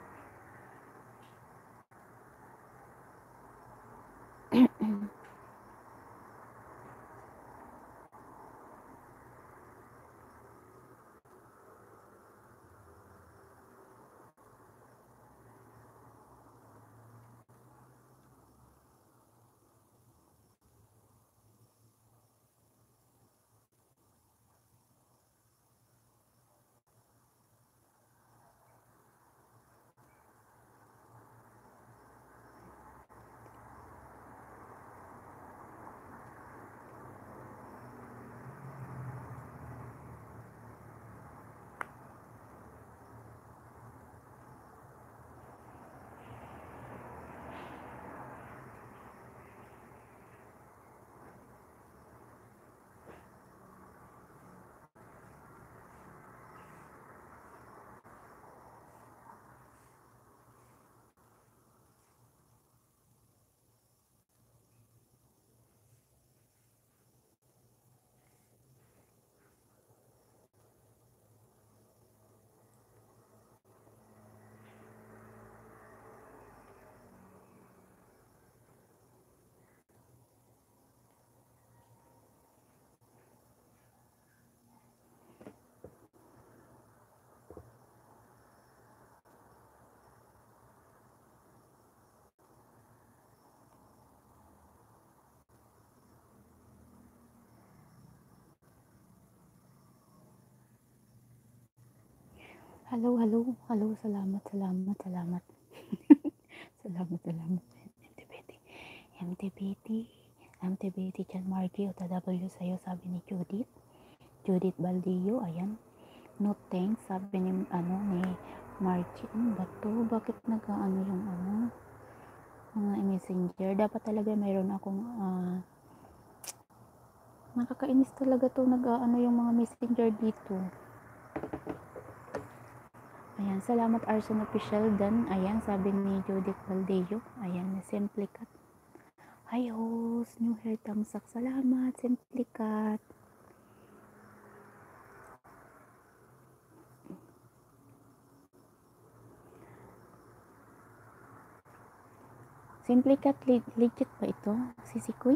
Hello. Salamat. MTBT Chan Margie, OTW sa'yo, sabi ni Judith Baldio. Ayan. No thanks, sabi ni Margie. Ba to? Bakit yung mga messenger? Dapat talaga mayroon akong nakakainis talaga to yung mga messenger dito. Ayan, salamat Arson Official Dan. Ayan, sabi ni Judith Baldeyo. Ayan, Simply Cut. Hi host, new hair thumbs up. Salamat, Simply Cut. Simply Cut, legit ba ito? Sisikoy?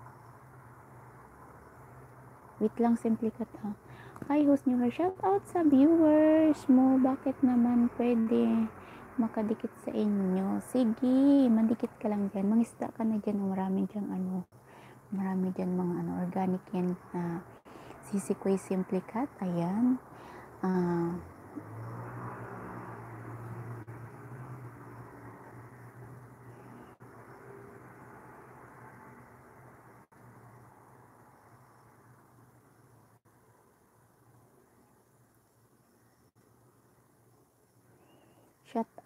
Wait lang, Simply Cut ha. Hi host, new hair. Shout out sa viewers mo. Bakit naman pwede makadikit sa inyo? Sige, mandikit ka lang dyan. Mangisda ka na dyan. Marami dyan mga organic yan. Sisikoy Simply Cut. Ayan.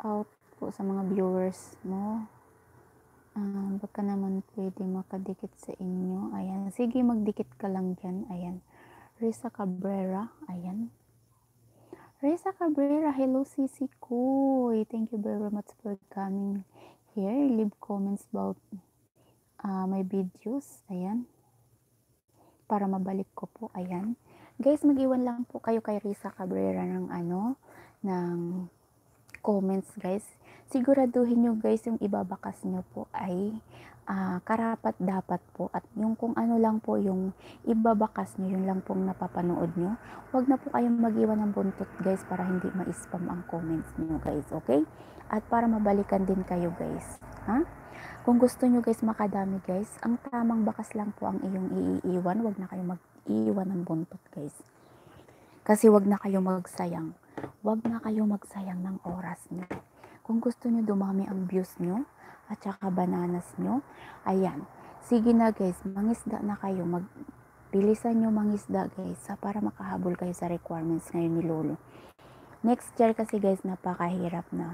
out po sa mga viewers mo. Baka naman pwede makadikit sa inyo. Ayan. Sige, magdikit ka lang dyan. Ayan. Risa Cabrera. Ayan. Risa Cabrera. Hello, Sisi Koy. Thank you very much for coming here. Leave comments about my videos. Ayan. Para mabalik ko po. Ayan. Guys, mag-iwan lang po kayo kay Risa Cabrera ng ng comments, guys. Siguraduhin nyo, guys, yung ibabakas nyo po ay karapat dapat po, at yung kung ano lang po yung ibabakas nyo, yun lang pong napapanood nyo. Huwag na po kayong mag-iwan ng buntot, guys, para hindi ma-spam ang comments nyo, guys, okay? At para mabalikan din kayo, guys, ha? Kung gusto nyo, guys, makadami, guys, ang tamang bakas lang po ang iyong iiwan. Huwag na kayong mag-iwan ng buntot, guys, kasi huwag na kayong magsayang. Huwag na kayo magsayang ng oras nyo. Kung gusto nyo dumami ang views nyo, at saka bananas nyo, ayan. Sige na, guys, mangisda na kayo. Bilisan nyo mangisda, guys, para makahabol kayo sa requirements ngayon ni Lolo. Next year kasi, guys, napakahirap na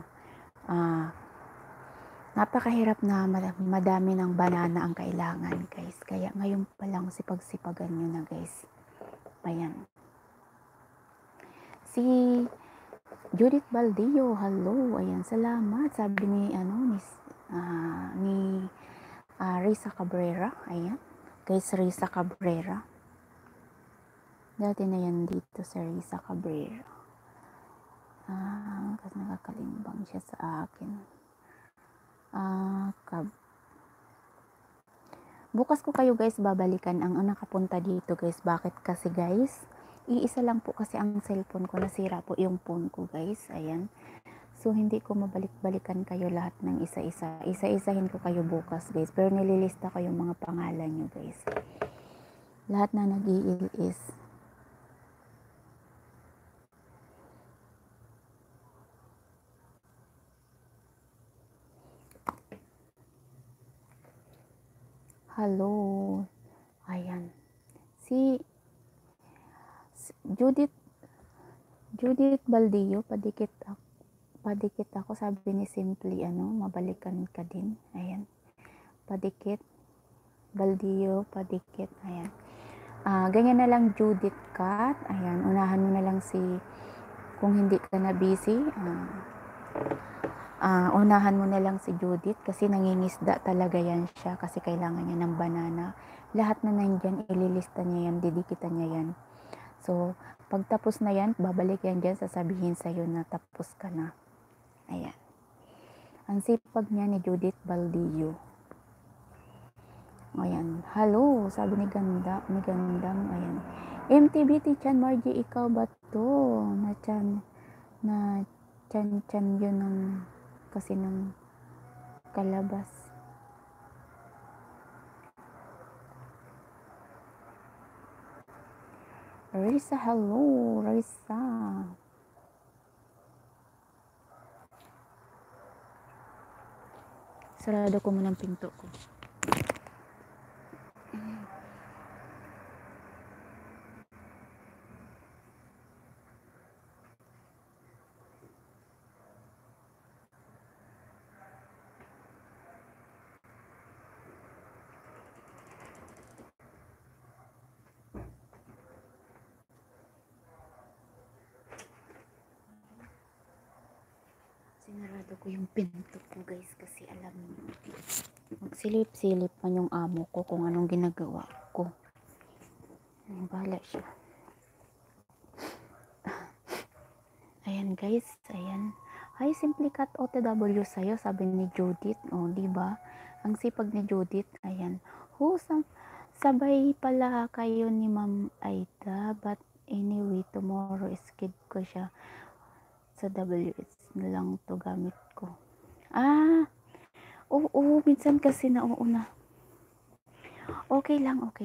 madami ng banana ang kailangan, guys. Kaya ngayon pa lang sipag-sipagan nyo na, guys. Ayan. Si Judith Baldillo, hello, ayan, salamat, sabi ni Risa Cabrera, ayan, guys, Risa Cabrera, dati na yan dito sa Risa Cabrera, kasi nakakalimbang siya sa akin, bukas ko kayo, guys, babalikan ang nakapunta dito, guys. Bakit kasi, guys, iisa lang po kasi ang cellphone ko, nasira po yung phone ko, guys, ayan. So, hindi ko mabalik-balikan kayo lahat ng isa-isa. Isa-isahin ko kayo bukas, guys. Pero nililista ko yung mga pangalan nyo, guys. Lahat na nag-iilis. Hello. Ayan. Si Judith Baldillo, padikit ako, sabi ni Simply, mabalikan ka din. Ayan. Padikit. Baldillo, padikit. Ayan. Ganyan na lang, Judith Kat. Ayan. Unahan mo na lang kung hindi ka na busy, unahan mo na lang si Judith kasi nangingisda talaga yan siya kasi kailangan niya ng banana. Lahat na nandyan, ililista niya yan, didikitan niya yan. So, pag tapos na yan, babalik yan dyan, sasabihin sa'yo na tapos ka na. Ayan. Ang sipag niya ni Judith Baldillo. Ayan. Hello, sabi ni Gandang. Ayan. MTBT Chan Margie, ikaw ba to? Chan yun kasi ng kalabas. Risa, hello, Risa. Sarado ko muna ang pinto ko. Sinarado ko yung pinto ko, guys, kasi alam niyo, magsilip-silip pa yung amo ko kung anong ginagawa ko. Bahala siya. Ayan, guys, ayan. Hi, Simply Cat OTW sa'yo, sabi ni Judith. O, diba? Ang sipag ni Judith, ayan. Sabay pala kayo ni Ma'am Aida, but anyway, tomorrow skid ko siya sa WH na lang to gamit ko. Oo, minsan kasi nauuna. Okay lang po.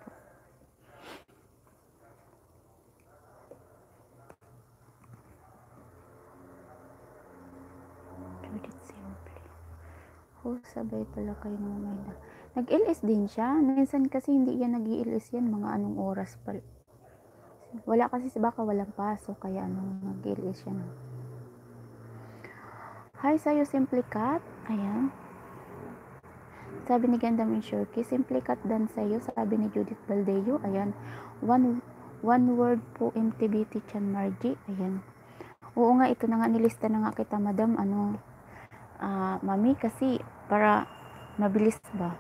Judith Simply. Sabay pala kayo ni Ma'am Aida. Nag-LS din siya. Minsan kasi hindi yan nag-LS yan, mga anong oras pala. Wala kasi, baka walang pasok, kaya nag-LS siya. Hi sa'yo, Simple Cat. Ayan. Sabi ni Gandam Insurki, Simple Cat dan sa'yo, sabi ni Judith Baldeo. Ayan. One word po MTBT Chan Margie. Ayan. Oo nga, ito na nga, nilista na nga kita, madam. Mami, kasi para mabilis ba?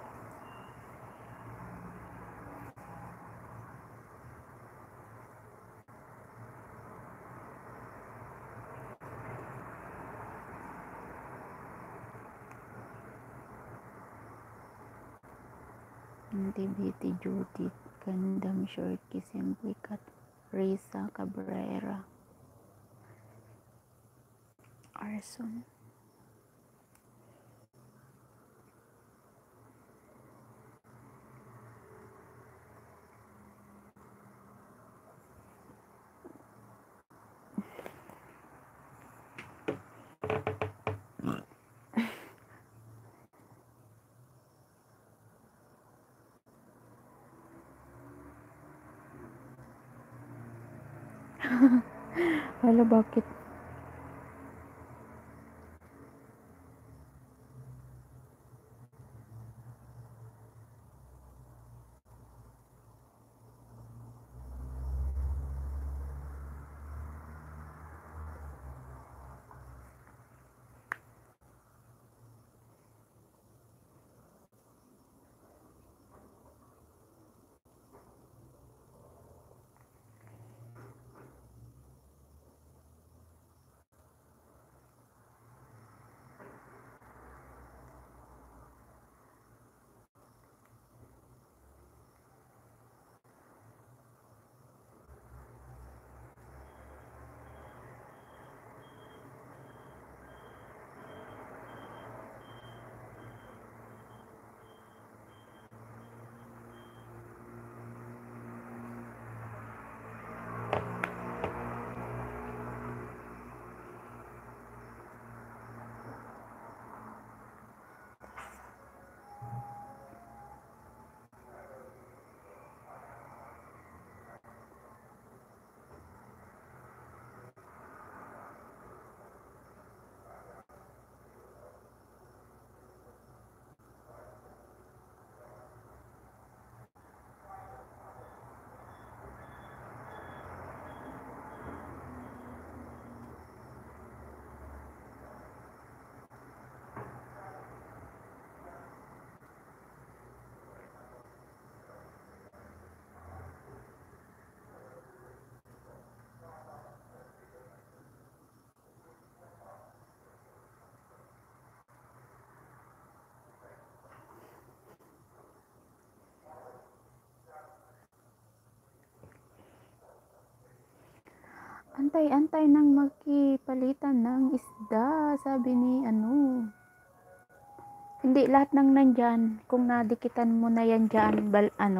MTBT Judith, Gandam Shorty, Simple Cat, Risa Cabrera, Arson. Hala, bakit? Antay-antay nang magkipalitan ng isda, sabi ni Hindi lahat ng nandyan, kung nadikitan mo na yan dyan,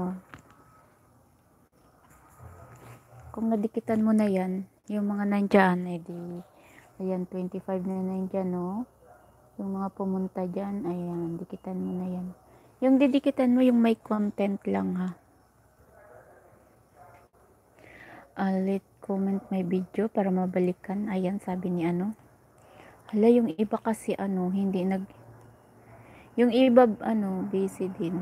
kung nadikitan mo na yan, yung mga nandyan, ayan, 25 na nandyan, no? Yung mga pumunta dyan, ayan, dikitan mo na yan. Yung didikitan mo, yung may content lang, ha? Let comment my video para mabalikan. Ayan, sabi ni Hala, yung iba kasi hindi yung iba busy din.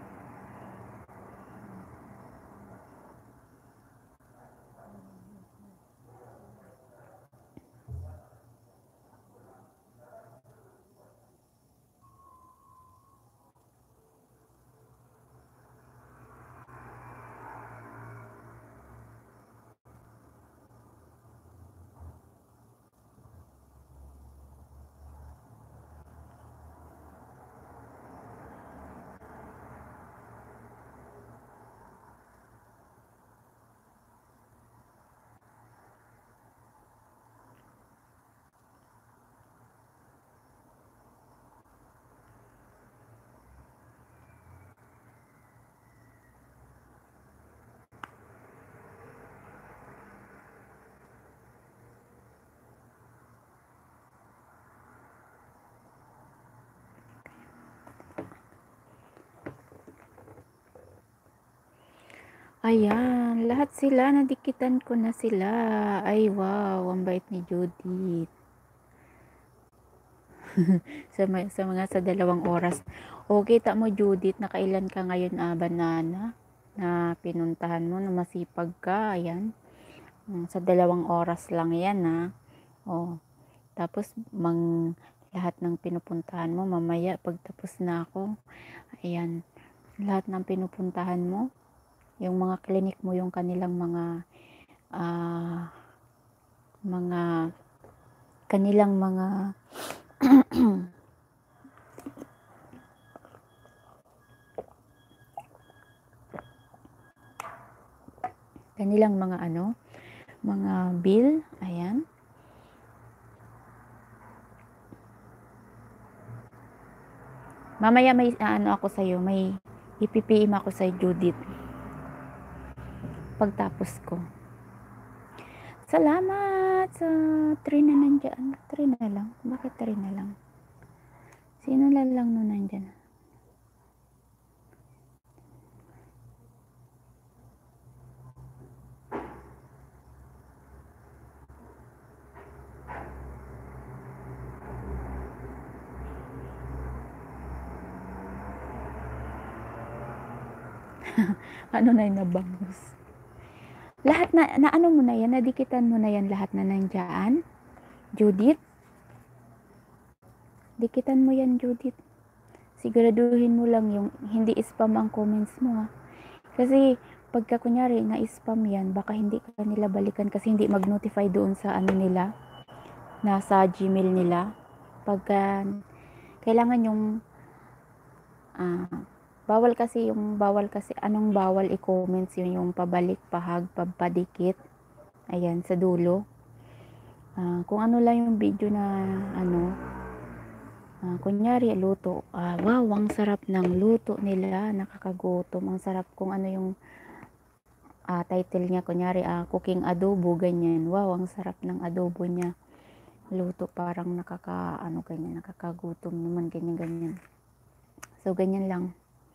Ayan, lahat sila, nadikitan ko na sila. Ay, wow, ang bait ni Judith. sa 2 oras. O kita mo Judith, nakailan ka ngayon, banana na pinuntahan mo na masipag ka, ayan. Sa 2 oras lang yan, ha. O, tapos lahat ng pinupuntahan mo mamaya pagtapos na ako, ayan, lahat ng pinupuntahan mo, yung mga clinic mo, yung kanilang mga kanilang mga kanilang mga mga bill, ayan. Mamaya may ako sa'yo, may ipipim ako sa Judith pagtapos ko. Salamat sa 3 na nandyan. 3 na lang. Bakit 3 na lang? Sino na lang nun nandyan? Ano na yung nabangus? Lahat na ano mo na yan, nadikitan mo na yan lahat na nandyan? Judith? Dikitan mo yan, Judith. Siguraduhin mo lang yung hindi spam ang comments mo, ha. Kasi pagka kunyari na-spam yan, baka hindi ka nila balikan kasi hindi mag-notify doon sa nila, nasa Gmail nila. Pagka kailangan yung bawal kasi anong bawal i-comments yun, yung pabalik, pahag, papadikit, ayan, sa dulo. Kung ano lang yung video na kunyari luto, wow, ang sarap ng luto nila, nakakagutom, ang sarap, kung ano yung title niya, kunyari cooking adobo, ganyan, wow, ang sarap ng adobo niya, luto, parang ganyan, nakakagutom naman, ganyan. So ganyan lang.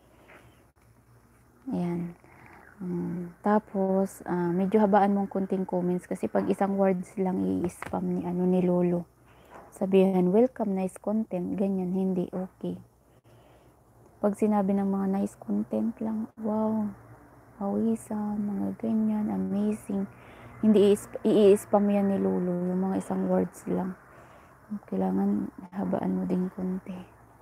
Ayan. Tapos medyo habaan mong kunting comments kasi pag isang words lang i-spam ni Lolo. Sabihin, welcome, nice content, ganyan, hindi okay. Pag sinabi ng mga nice content lang, wow, awisa, mga ganyan, amazing, hindi i-spam yan ni Lolo, yung mga isang words lang. Kailangan habaan mo din konti.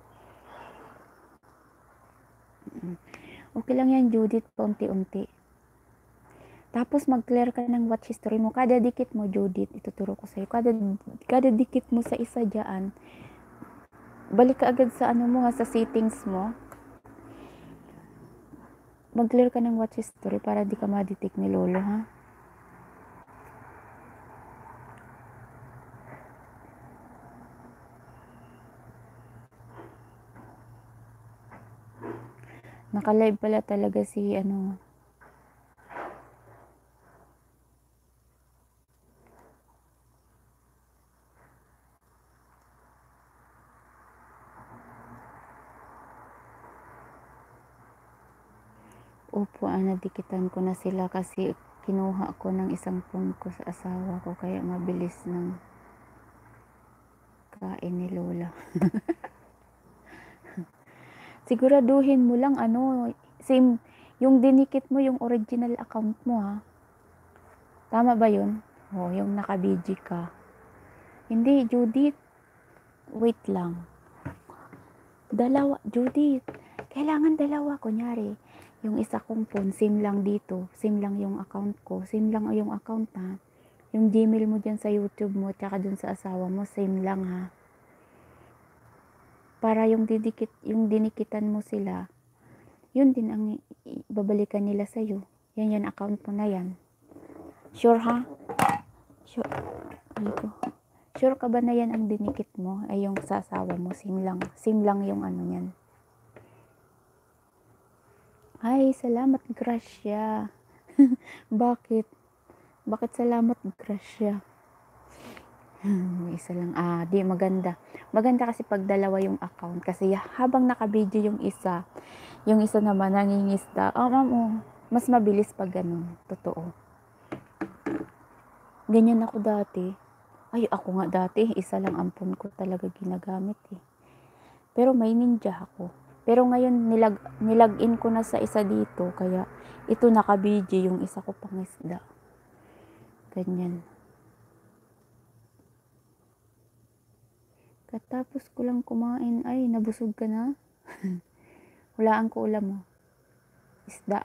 Okay lang yan, Judith, paunti-unti. Tapos mag-clear ka ng watch history mo. Kada dikit mo, Judith, ituturo ko sa'yo. Kada dikit mo sa isa dyan, balik ka agad sa sa settings mo. Mag-clear ka ng watch history para di ka ma-detect ni Lolo, ha? Naka-live pala talaga si Opo, nadikitan ko na sila kasi kinuha ko ng isang phone ko sa asawa ko kaya mabilis ng kain ni Lola. Siguraduhin mo lang same yung dinikit mo yung original account mo, ha. Tama ba 'yun? Yung naka-BG ka. Hindi, Judith. Wait lang. Dalawa, Judith. Kailangan dalawa, kunyari. Yung isa kong phone, same lang dito. Same lang yung account ko. Same lang yung account, ha. Yung Gmail mo dyan sa YouTube mo, tsaka dun sa asawa mo, same lang, ha. Para yung dinikitan mo sila, yun din ang babalikan nila sa'yo. Yan yung account mo na yan. Sure, ha? Sure. Sure ka ba na yan ang dinikit mo? Ay yung sa asawa mo, same lang. Same lang yung yan. Ay, salamat, Gracia. Bakit? Bakit salamat, Gracia? Isa lang. Di maganda. Maganda kasi pag dalawa yung account. Kasi habang naka-video yung isa naman nangingisda. Mas mabilis pag ganun. Totoo. Ganyan ako dati. Ay, ako nga dati, isa lang ang phone ko talaga ginagamit eh. Pero may Ninja ako. Pero ngayon, nilag-in ko na sa isa dito, kaya ito naka-BG yung isa ko pang isda. Ganyan. Katapos ko lang kumain, ay, nabusog ka na? Hulaan ko ulam mo. Isda.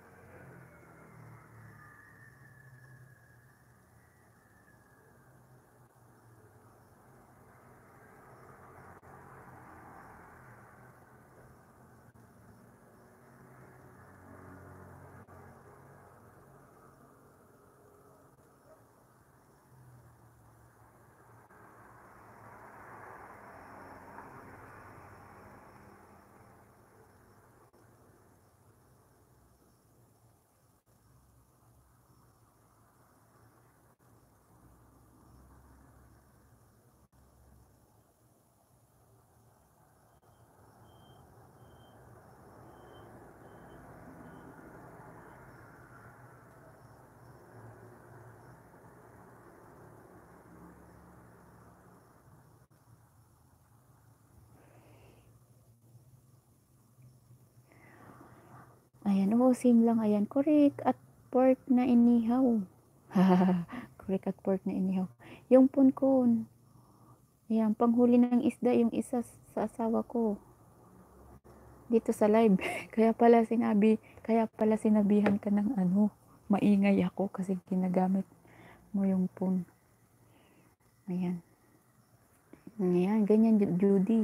Ayan, oh, same lang. Ayan, correct. At pork na inihaw. Correct at pork na inihaw. Yung punkon. Ayan, panghuli ng isda yung isa sa asawa ko. Dito sa live. Kaya pala sinabihan ka ng ano, maingay ako kasi ginagamit mo yung phone. Ayan. Ayan, ganyan Judy.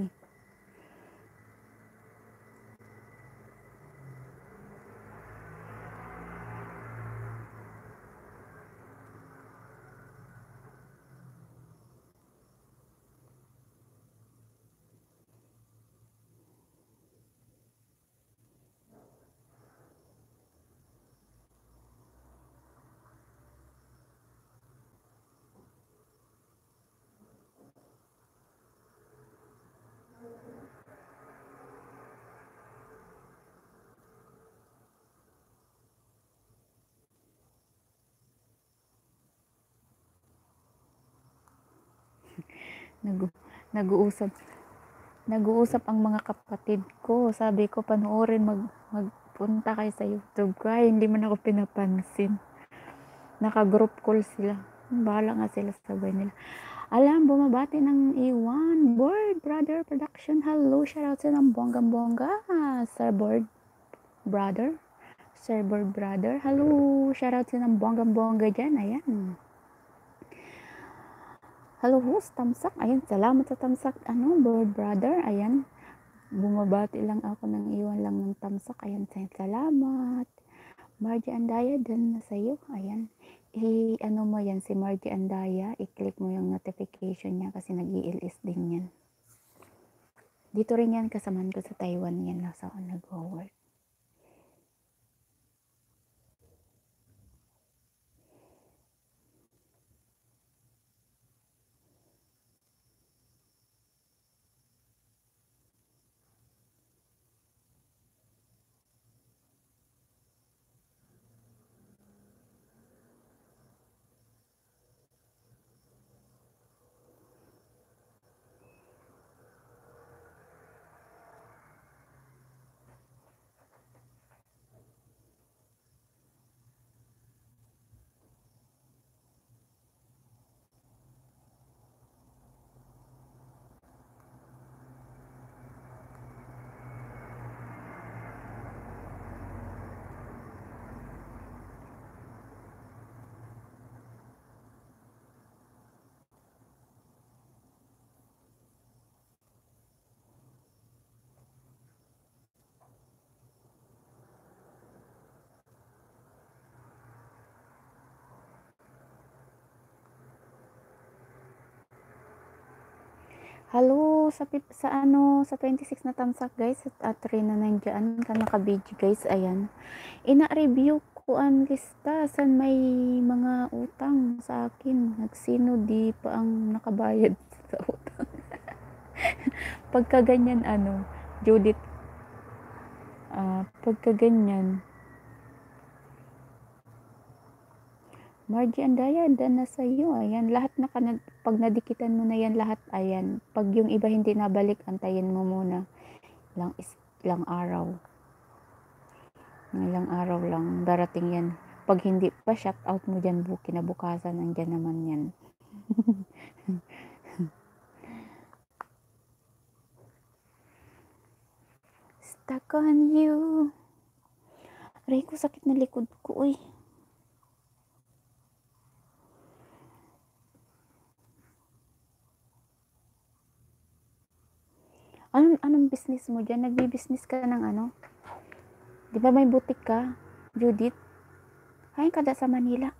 Nag-uusap nag-uusap ang mga kapatid ko. Sabi ko, panoorin, magpunta kayo sa YouTube ko. Ay, hindi man ako pinapansin. Naka-group call sila. Bahala nga sila sa sabay nila. Alam, bumabati ng Iwan. Board, brother, production. Hello, shoutout sa ng bonggang-bongga. Sir Board, brother. Sir Board, brother. Hello, shoutout sa ng bonggang-bongga dyan. Ayan. Hello host, tamsak. Ayan, salamat sa tamsak. Ano, Board brother. Ayan, bumabati lang ako ng iwan lang ng tamsak. Ayan, salamat. Margie Andaya, dun na sa'yo. Ayan, ano mo yan, si Margie Andaya, i-click mo yung notification niya kasi nag-i-LS din yan. Dito rin yan, kasamaan ko sa Taiwan yan, nasa nag-work. Hello sa 26 na tamsak guys at rin na nandiyan ka naka-video guys. Ayan, ina-review ko ang lista san may mga utang sa akin, nagsino di pa ang nakabayad sa utang. Pagka ganyan Judith, pagka ganyan Margie Andaya, dan na sa'yo. Ayan, lahat na pag nadikitan mo na yan lahat, ayan. Pag yung iba hindi nabalik, antayin mo muna. Ilang araw. Ilang araw lang, darating yan. Pag hindi pa, shout out mo dyan, kinabukasan, nandyan naman yan. Stuck on you. Aray ko, sakit na likod ko, uy. Anong business mo dyan? Nagbi-business ka ng ano? Di ba may butik ka, Judith? Hain kada sa Manila.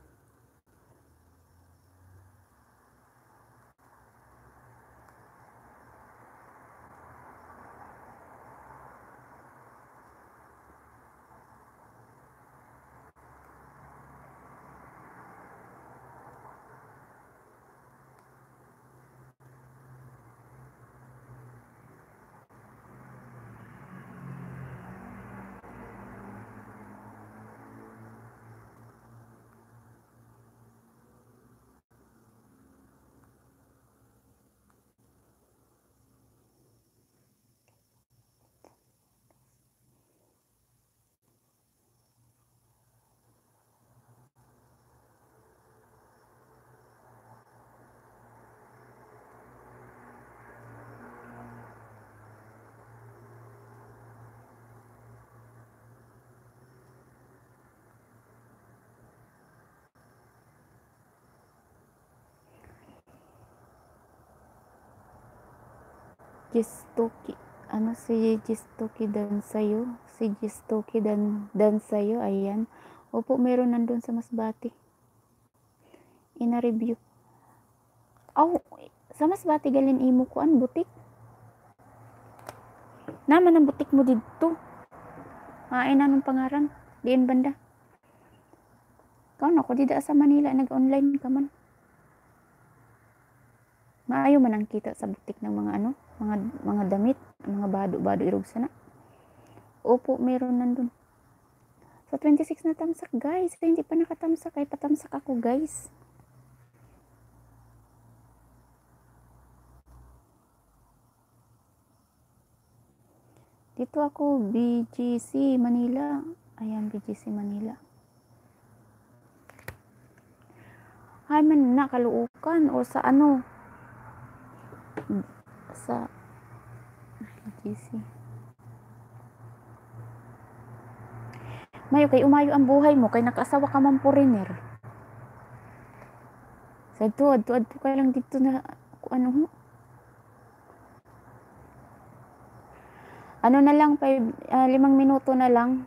Jistoki, si Jistoki dan sa'yo? Si Jistoki dan sa'yo, ayan. Opo, meron nandun sa Masbate. Ina-review. Sa Masbate galin imo ko an butik. Naman ang butik mo dito. Ay na nung pangaran. Diin banda. Kaon ako dida sa Manila, nag-online ka man. Maayo man ang kita sa butik ng mga damit, mga bado irog sana. Opo, meron nandun. Sa 26 na tamsak, guys. Hindi pa nakatamsak, ay patamsak ako, guys. Dito ako, BGC Manila. Ayan, BGC Manila. Ay man na kaluukan o sa sa BGC. Mayo kay umayo ang buhay mo kay nakasawa ka man foreigner. Sa tuad ka lang dito na na lang 5 minuto na lang.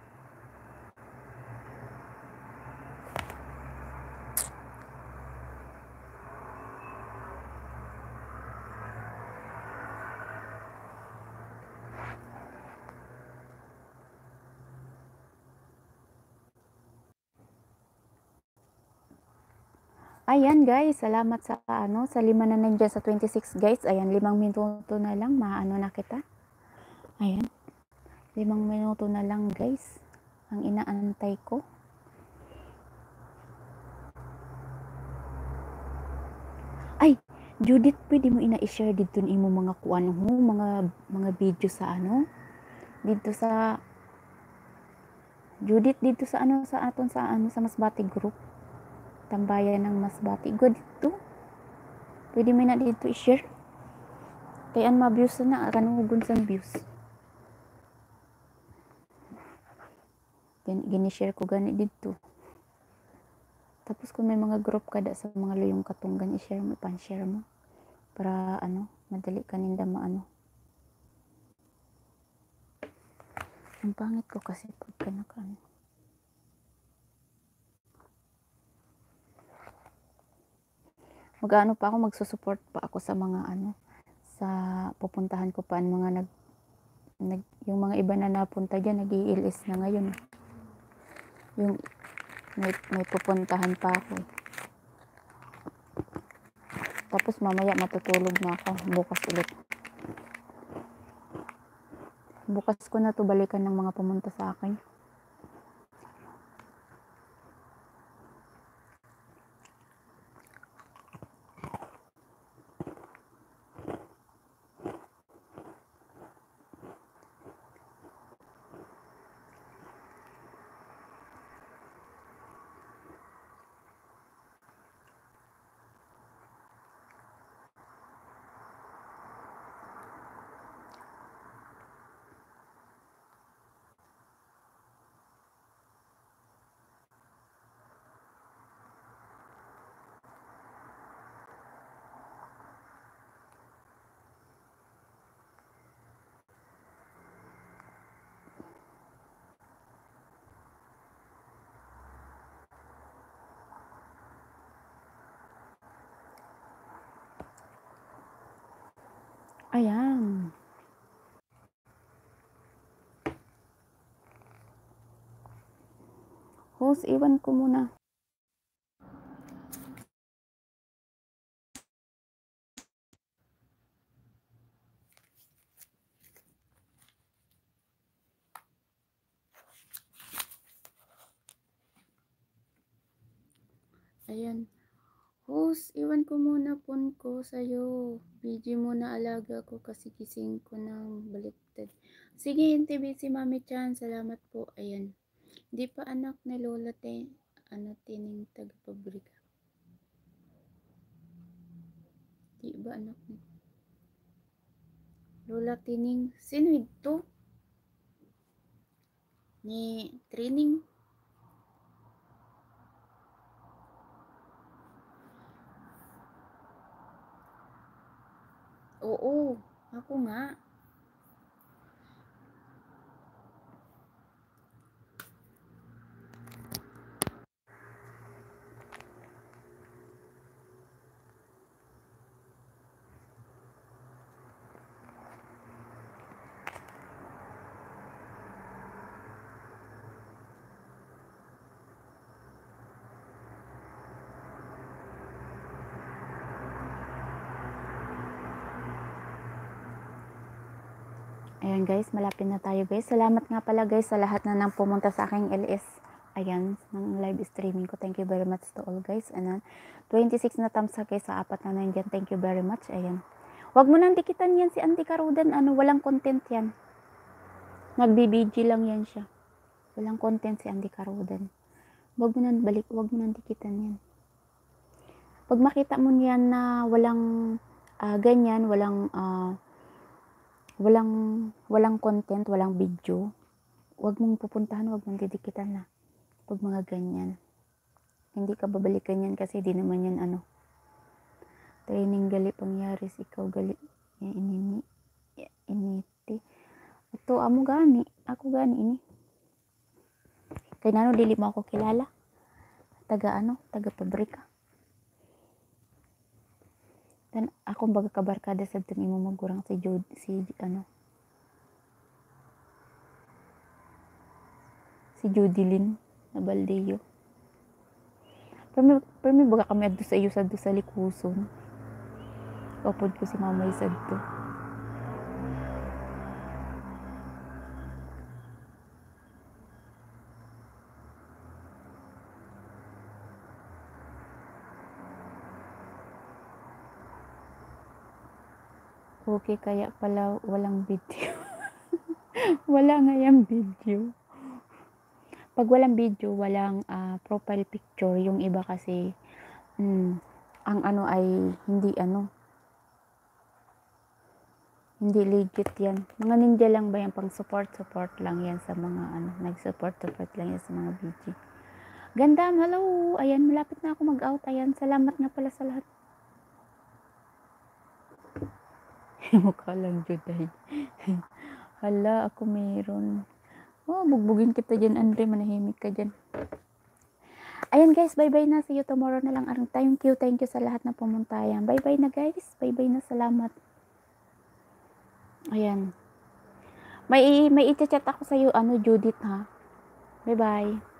Ayan guys, salamat sa sa 5 na nandiyan sa 26 guys. Ayan, 5 minuto na lang, na kita. Ayan, 5 minuto na lang guys, ang inaantay ko. Ay, Judith, pwede mo i-share dito imo mga mga video sa dito sa Judith, dito sa sa Masbate group. Tambayan ng Masbate. Good dito. Pwede mo na dito i-share. Kaya ma-views na, kanugon sa views. Gini-share ko gani dito. Tapos kung may mga group kada sa mga luyong katunggan, i-share mo, pan-share mo. Para madali kaninda maano. Ang pangit ko kasi pagka mag-ano pa ako, magsusupport pa ako sa mga sa pupuntahan ko pa mga yung mga iba na napunta diyan, nag-i-LS na ngayon. Yung may pupuntahan pa ako. Tapos mamaya matutulog na ako, bukas ulit. Bukas ko na to balikan ng mga pumunta sa akin. Ayan. Host, iwan ko muna. Ayan. Host, iwan ko muna phone ko sa'yo. Busy muna alaga ko kasi gising ko ng baliktad. Sige, hinti si Mami Chan. Salamat po. Ayan. Di pa anak ni Lola tining taga-pabrika. Di ba anak ni Lola tining? Sino ito? Ni training? Oo, ako nga. Ayan guys, malapit na tayo guys. Salamat nga pala guys sa lahat na nang pumunta sa aking LS. Ayan, ng live streaming ko. Thank you very much to all guys. Ayan, 26 na thumbs up guys sa apat na nandiyan. Thank you very much. Ayan. Wag mo nang dikitan yan si Auntie Karudan. Walang content yan. Nagbibiji lang yan siya. Walang content si Auntie Karudan. Wag mo nang dikitan yan. Pag makita mo niyan na walang ganyan, walang content, walang video, wag mong pupuntahan, wag mong didikitan na. Pag mga ganyan. Hindi ka babalikan yan kasi di naman yan training gali pangyaris, ikaw gali initi. Ito, amo gani. Ako gani ini. Kaya nano, dili mo ako kilala. Taga pabrika. Dan akong baga kabarkada sa dun imo magurang si Judilyn na Baldeyo. Pero baga kami adto sa iyo sa likuson. Upod ko si Mamay sadto. Okay, kaya pala walang video. Wala nga yung video. Pag walang video, walang profile picture. Yung iba kasi, ang ay hindi legit yan. Mga ninja lang ba yan? Pang support lang yan sa mga nag-support lang yan sa mga video. Ganda, hello. Ayan, malapit na ako mag-out. Ayan, salamat nga pala sa lahat. Mukha lang juday. Hala, ako mayroon. Oh, bugbugin kita dyan, Andre. Manahimik ka dyan. Ayan guys, bye-bye na. See you tomorrow na lang. Thank you sa lahat na pumunta. Ayan, bye-bye na guys. Bye-bye na, salamat. Ayan. May i-chat ako sa iyo, Judith ha. Bye-bye.